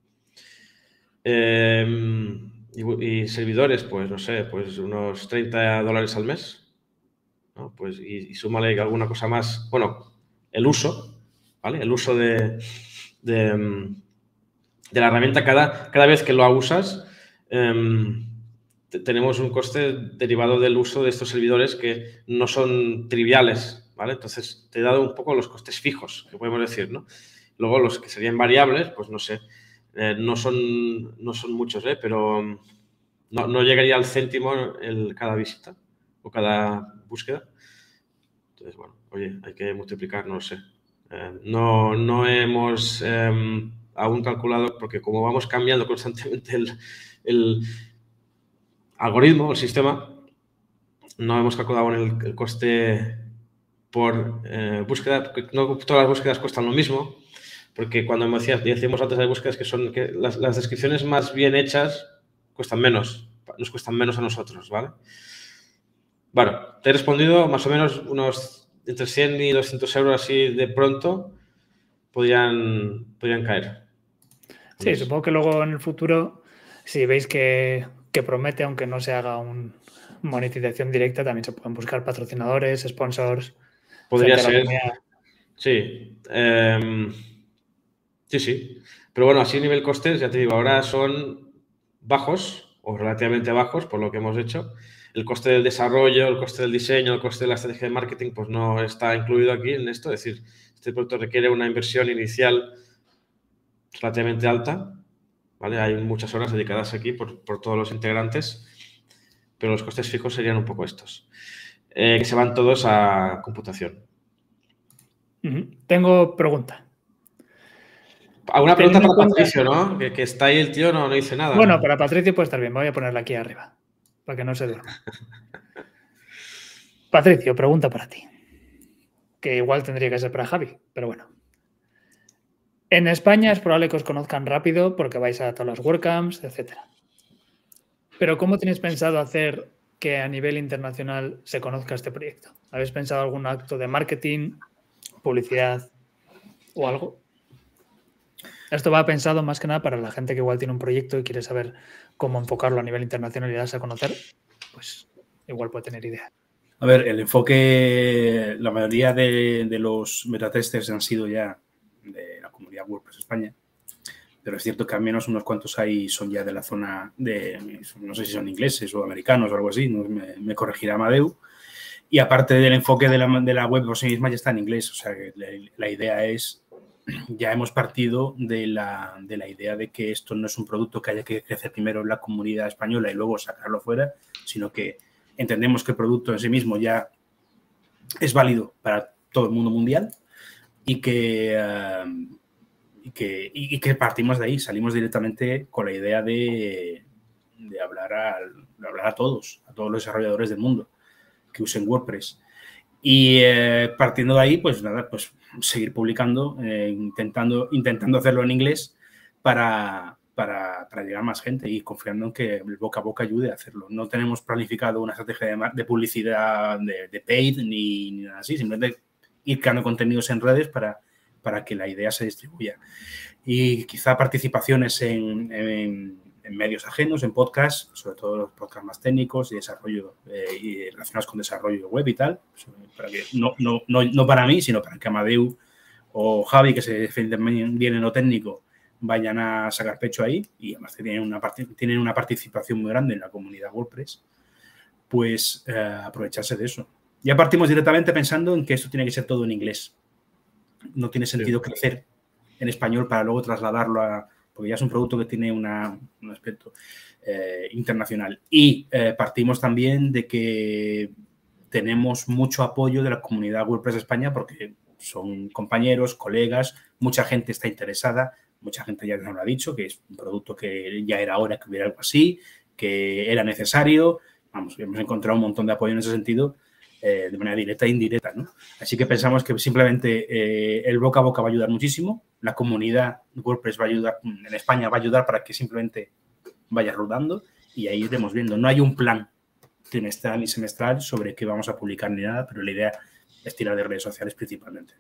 Eh, y, y servidores, pues no sé, pues unos treinta dólares al mes, ¿no? Pues, y, y súmale alguna cosa más. Bueno, el uso, ¿vale? El uso de... de de la herramienta, cada, cada vez que lo usas, eh, tenemos un coste derivado del uso de estos servidores que no son triviales, ¿vale? Entonces, te he dado un poco los costes fijos, que podemos decir, ¿no? Luego, los que serían variables, pues no sé, eh, no, son, no son muchos, ¿eh? Pero no, no llegaría al céntimo el, cada visita o cada búsqueda. Entonces, bueno, oye, hay que multiplicar, no lo sé. Eh, no, no hemos... Eh, aún calculado, porque como vamos cambiando constantemente el, el algoritmo, el sistema, no hemos calculado aún el, el coste por eh, búsqueda, porque no todas las búsquedas cuestan lo mismo, porque cuando me decías, decíamos antes, hay búsquedas que son, que las, las descripciones más bien hechas cuestan menos, nos cuestan menos a nosotros, ¿vale? Bueno, te he respondido más o menos unos entre cien y doscientos euros así de pronto podrían, podrían caer.
Sí, pues supongo que luego en el futuro, si veis que, que promete, aunque no se haga una monetización directa, también se pueden buscar patrocinadores, sponsors.
Podría ser. Sí. Eh, sí, sí. Pero bueno, así a nivel costes, ya te digo, ahora son bajos o relativamente bajos por lo que hemos hecho. El coste del desarrollo, el coste del diseño, el coste de la estrategia de marketing, pues no está incluido aquí en esto. Es decir, este producto requiere una inversión inicial relativamente alta, ¿vale? Hay muchas horas dedicadas aquí por, por todos los integrantes, pero los costes fijos serían un poco estos, eh, que se van todos a computación.
Uh-huh. Tengo pregunta.
¿Alguna pregunta para cuenta... Patricio, no? Que, que está ahí el tío, no, no dice nada.
Bueno, para Patricio puede estar bien. Voy a ponerla aquí arriba, para que no se duerma. Patricio, pregunta para ti. Que igual tendría que ser para Javi, pero bueno. En España es probable que os conozcan rápido porque vais a todas las WordCamps, etcétera. Pero ¿cómo tenéis pensado hacer que a nivel internacional se conozca este proyecto? ¿Habéis pensado algún acto de marketing, publicidad o algo? Esto va pensado más que nada para la gente que igual tiene un proyecto y quiere saber cómo enfocarlo a nivel internacional y darse a conocer, pues igual puede tener idea.
A ver, el enfoque, la mayoría de, de los metatesters han sido ya de la comunidad WordPress España, pero es cierto que al menos unos cuantos hay son ya de la zona de, no sé si son ingleses o americanos o algo así, no, me, me corregirá Amadeu. Y aparte del enfoque de la, de la web por sí misma ya está en inglés, o sea que la, la idea es, ya hemos partido de la, de la idea de que esto no es un producto que haya que crecer primero en la comunidad española y luego sacarlo fuera, sino que entendemos que el producto en sí mismo ya es válido para todo el mundo mundial y que, uh, y que, y que partimos de ahí, salimos directamente con la idea de, de, hablar a, de hablar a todos, a todos los desarrolladores del mundo que usen WordPress. Y eh, partiendo de ahí, pues nada, pues seguir publicando, eh, intentando, intentando hacerlo en inglés para, para, para llegar a más gente y confiando en que el boca a boca ayude a hacerlo. No tenemos planificado una estrategia de, de publicidad de, de paid ni, ni nada así, simplemente ir creando contenidos en redes para, para que la idea se distribuya. Y quizá participaciones en, en, en medios ajenos, en podcasts, sobre todo los podcasts más técnicos y desarrollo eh, y relacionados con desarrollo web y tal, para que, no, no, no, no para mí, sino para que Amadeu o Javi, que se defienden bien en lo técnico, vayan a sacar pecho ahí y además tienen una, tienen una participación muy grande en la comunidad WordPress, pues eh, aprovecharse de eso. Ya partimos directamente pensando en que esto tiene que ser todo en inglés. No tiene sentido sí. crecer en español para luego trasladarlo a... porque ya es un producto que tiene una, un aspecto eh, internacional. Y eh, partimos también de que tenemos mucho apoyo de la comunidad WordPress España porque son compañeros, colegas, mucha gente está interesada, mucha gente ya nos lo ha dicho, que es un producto que ya era hora que hubiera algo así, que era necesario. Vamos, hemos encontrado un montón de apoyo en ese sentido, eh, de manera directa e indirecta, ¿no? Así que pensamos que simplemente eh, el boca a boca va a ayudar muchísimo, la comunidad WordPress va a ayudar, en España va a ayudar para que simplemente vaya rodando y ahí iremos viendo. No hay un plan trimestral ni semestral sobre qué vamos a publicar ni nada, pero la idea es tirar de redes sociales principalmente.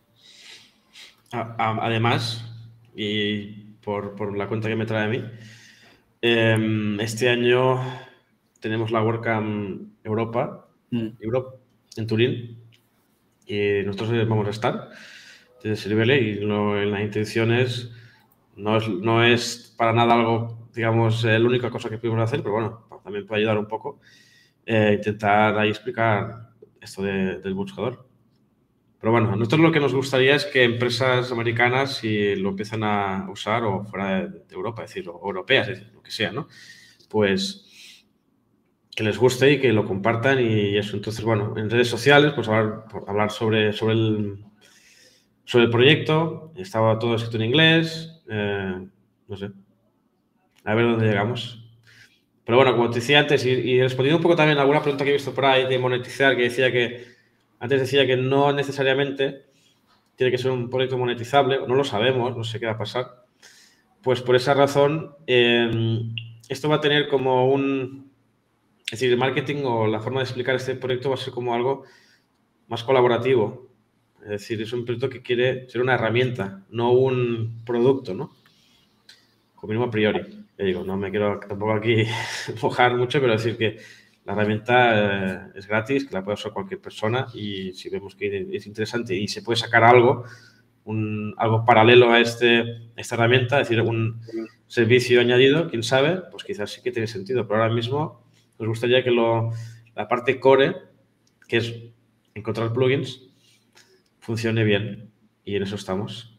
Además, y por, por la cuenta que me trae a mí, eh, este año tenemos la WordCamp Europa, mm. Europe, en Turín, y nosotros vamos a estar desde Ceribele y lo, en las intenciones no es, no es para nada algo, digamos, la única cosa que pudimos hacer, pero bueno, también puede ayudar un poco, eh, intentar ahí explicar esto de, del buscador. Pero bueno, a nosotros lo que nos gustaría es que empresas americanas, si lo empiezan a usar o fuera de, de Europa, es decir, o europeas, es decir, lo que sea, ¿no? Pues que les guste y que lo compartan y eso. Entonces, bueno, en redes sociales, pues hablar, hablar sobre, sobre, el, sobre el proyecto. Estaba todo escrito en inglés. Eh, no sé. A ver dónde llegamos. Pero bueno, como te decía antes, y, y respondiendo un poco también a alguna pregunta que he visto por ahí de monetizar, que decía que Antes decía que no necesariamente tiene que ser un proyecto monetizable, no lo sabemos, no sé qué va a pasar. Pues por esa razón, eh, esto va a tener como un... Es decir, el marketing o la forma de explicar este proyecto va a ser como algo más colaborativo. Es decir, es un proyecto que quiere ser una herramienta, no un producto, ¿no? Como mínimo a priori. Ya digo, no me quiero tampoco aquí mojar mucho, pero decir que la herramienta eh, es gratis, que la puede usar cualquier persona y si vemos que es interesante y se puede sacar algo, un, algo paralelo a, este, a esta herramienta, es decir, un servicio añadido, quién sabe, pues quizás sí que tiene sentido, pero ahora mismo nos gustaría que lo, la parte core, que es encontrar plugins, funcione bien y en eso estamos.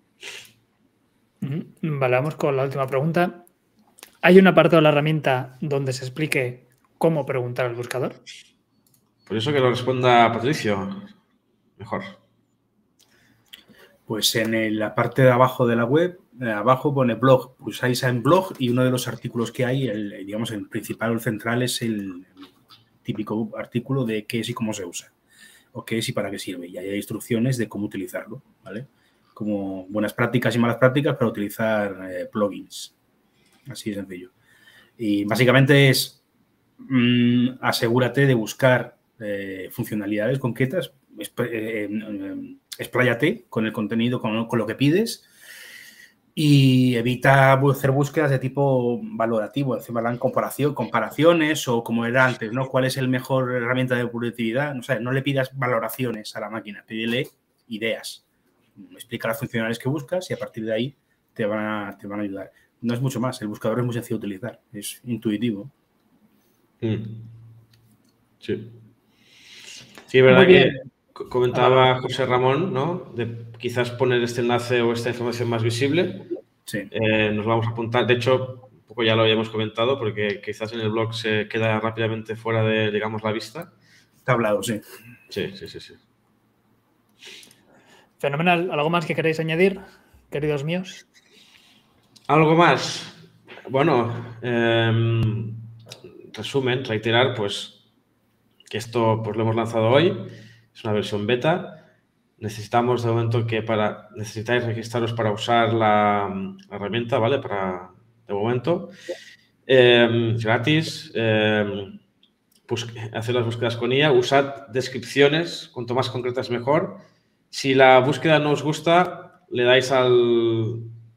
Vale, vamos con la última pregunta. ¿Hay una parte de la herramienta donde se explique cómo preguntar al buscador?
Por eso que lo responda Patricio, mejor.
Pues en la parte de abajo de la web, eh, abajo pone blog, pulsáis en blog y uno de los artículos que hay, el, digamos, el principal o el central es el típico artículo de qué es y cómo se usa, o qué es y para qué sirve. Y hay instrucciones de cómo utilizarlo, ¿vale? Como buenas prácticas y malas prácticas para utilizar eh, plugins. Así de sencillo. Y básicamente es mmm, asegúrate de buscar eh, funcionalidades concretas, eh, eh, expláyate con el contenido, con, con lo que pides y evita hacer búsquedas de tipo valorativo, encima en comparación, comparaciones o como era antes, ¿no? ¿Cuál es el mejor herramienta de productividad? No sé, no le pidas valoraciones a la máquina, pídele ideas. Explica las funcionalidades que buscas y a partir de ahí te van a, te van a ayudar. No es mucho más, el buscador es muy sencillo de utilizar, es intuitivo.
Mm. Sí. Sí, es verdad que comentaba José Ramón, ¿no? De quizás poner este enlace o esta información más visible.
Sí.
Eh, nos vamos a apuntar, de hecho, un poco ya lo habíamos comentado, porque quizás en el blog se queda rápidamente fuera de, digamos, la vista.
Tablado, sí.
Sí, sí, sí, sí.
Fenomenal. ¿Algo más que queréis añadir, queridos míos?
¿Algo más? Bueno, eh, resumen, reiterar, pues, que esto pues, lo hemos lanzado hoy. Es una versión beta. Necesitamos de momento que para... Necesitáis registraros para usar la, la herramienta, ¿vale? Para, de momento. Eh, gratis. Eh, hacer las búsquedas con I A. Usad descripciones. Cuanto más concretas, mejor. Si la búsqueda no os gusta, le dais al...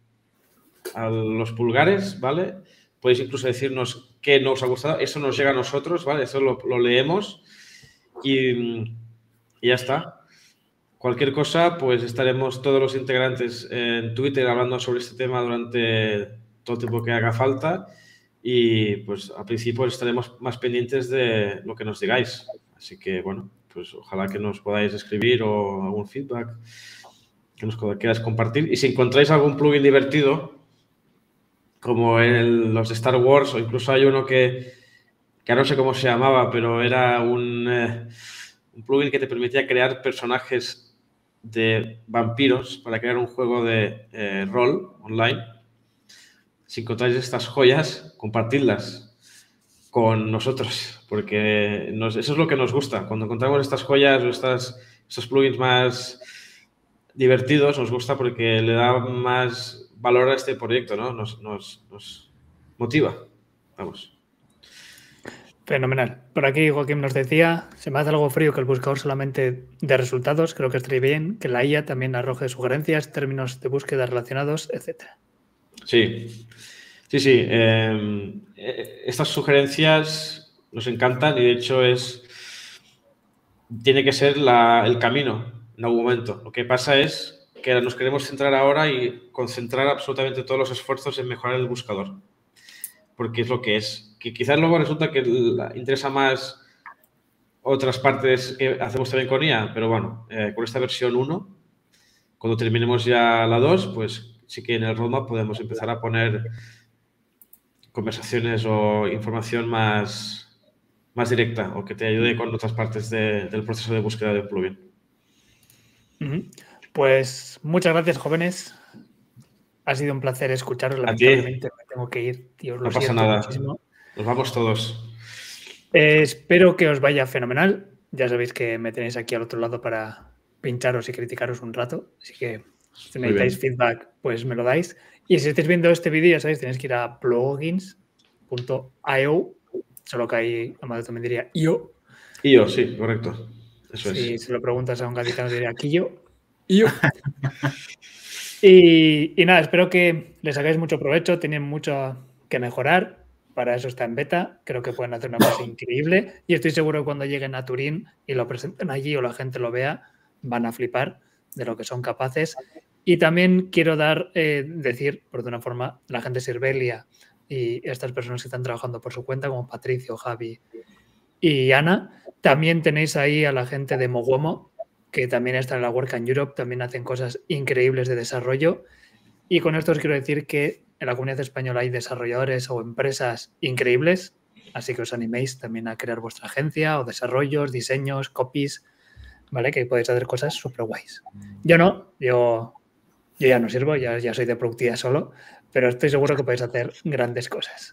a los pulgares, ¿vale? Podéis incluso decirnos qué no os ha gustado. Eso nos llega a nosotros, ¿vale? Eso lo, lo leemos y, y ya está. Cualquier cosa, pues estaremos todos los integrantes en Twitter hablando sobre este tema durante todo el tiempo que haga falta y pues al principio estaremos más pendientes de lo que nos digáis. Así que, bueno, pues ojalá que nos podáis escribir o algún feedback que nos quieras compartir. Y si encontráis algún plugin divertido, como el, los de Star Wars, o incluso hay uno que, que no sé cómo se llamaba, pero era un, eh, un plugin que te permitía crear personajes de vampiros para crear un juego de eh, rol online. Si encontráis estas joyas, compartidlas con nosotros, porque nos, eso es lo que nos gusta. Cuando encontramos estas joyas o estas, estos plugins más divertidos, nos gusta porque le da más valor a este proyecto, ¿no? Nos, nos, nos motiva. Vamos.
Fenomenal. Por aquí Joaquín nos decía, se me hace algo frío que el buscador solamente de resultados, creo que estaría bien, que la I A también arroje sugerencias, términos de búsqueda relacionados, etcétera.
Sí, sí, sí. Eh, estas sugerencias nos encantan y de hecho es tiene que ser la, el camino en algún momento. Lo que pasa es que nos queremos centrar ahora y concentrar absolutamente todos los esfuerzos en mejorar el buscador. Porque es lo que es. Que quizás luego resulta que interesa más otras partes que hacemos también con I A, pero bueno, eh, con esta versión uno, cuando terminemos ya la dos, pues sí que en el roadmap podemos empezar a poner conversaciones o información más, más directa o que te ayude con otras partes de, del proceso de búsqueda del plugin.
Uh-huh. Pues muchas gracias, jóvenes. Ha sido un placer escucharos. Lamentablemente me tengo que ir. Tío,
no pasa nada. Muchísimo. Nos vamos todos.
Eh, espero que os vaya fenomenal. Ya sabéis que me tenéis aquí al otro lado para pincharos y criticaros un rato. Así que si necesitáis feedback, pues me lo dais. Y si estáis viendo este vídeo, ya sabéis, tenéis que ir a plugins punto i o. Solo que ahí Amadeo también diría io.
Io, sí, correcto. Eso
si
es.
se lo preguntas a un gaditano, diría Quillo. Io. y, y nada, espero que les hagáis mucho provecho. Tienen mucho que mejorar. Para eso está en beta. Creo que pueden hacer una cosa increíble. Y estoy seguro que cuando lleguen a Turín y lo presenten allí o la gente lo vea, van a flipar de lo que son capaces. Y también quiero dar, eh, decir, por de una forma, la gente de Sirvelia y estas personas que están trabajando por su cuenta, como Patricio, Javi y Ana, también tenéis ahí a la gente de Mogomo, que también está en la WordCamp Europe, también hacen cosas increíbles de desarrollo. Y con esto os quiero decir que en la comunidad española hay desarrolladores o empresas increíbles, así que os animéis también a crear vuestra agencia o desarrollos, diseños, copies, ¿vale? Que podéis hacer cosas súper guays. Yo no, yo, yo ya no sirvo, ya, ya soy de productividad solo, pero estoy seguro que podéis hacer grandes cosas.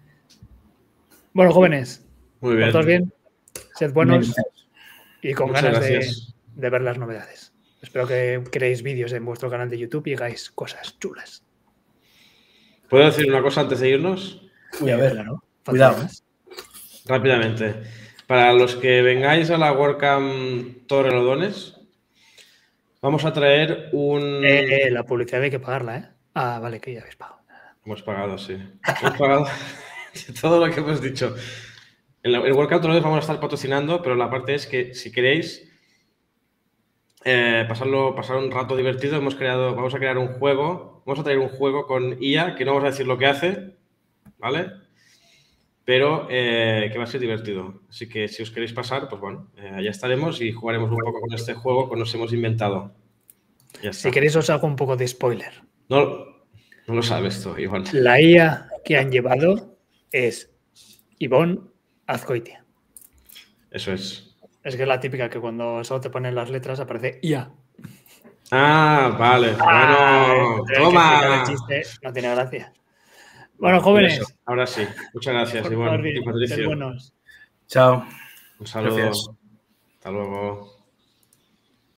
Bueno, jóvenes,
muy bien.
¿todos bien? Sed buenos y con
Muchas
ganas de, de ver las novedades. Espero que creéis vídeos en vuestro canal de YouTube y hagáis cosas chulas.
¿Puedo decir una cosa antes de irnos?
Uy, a ver,
claro,
cuidado.
Rápidamente. Para los que vengáis a la WordCamp Torrelodones, vamos a traer un...
Eh, eh, la publicidad hay que pagarla, ¿eh? Ah, vale, que ya habéis pagado.
Hemos pagado, sí. Hemos pagado todo lo que hemos dicho. En el WordCamp Torrelodones vamos a estar patrocinando, pero la parte es que si queréis eh, pasarlo, pasar un rato divertido, hemos creado, vamos a crear un juego, vamos a traer un juego con I A, que no vamos a decir lo que hace, ¿vale? Pero eh, que va a ser divertido. Así que si os queréis pasar, pues bueno, eh, allá estaremos y jugaremos un poco con este juego que nos hemos inventado. Ya está.
Si queréis os hago un poco de spoiler.
No, no lo sabes tú, Iván.
La I A que han llevado es Ivonne Azcoitia.
Eso es.
Es que es la típica que cuando solo te ponen las letras aparece I A.
Ah, vale.
Ah,
bueno, toma.
El chiste no tiene gracia. Bueno, jóvenes.
Eso, ahora sí. Muchas gracias, Iván y Patricio.
Buenos.
Chao.
Un saludo.
Gracias.
Hasta luego.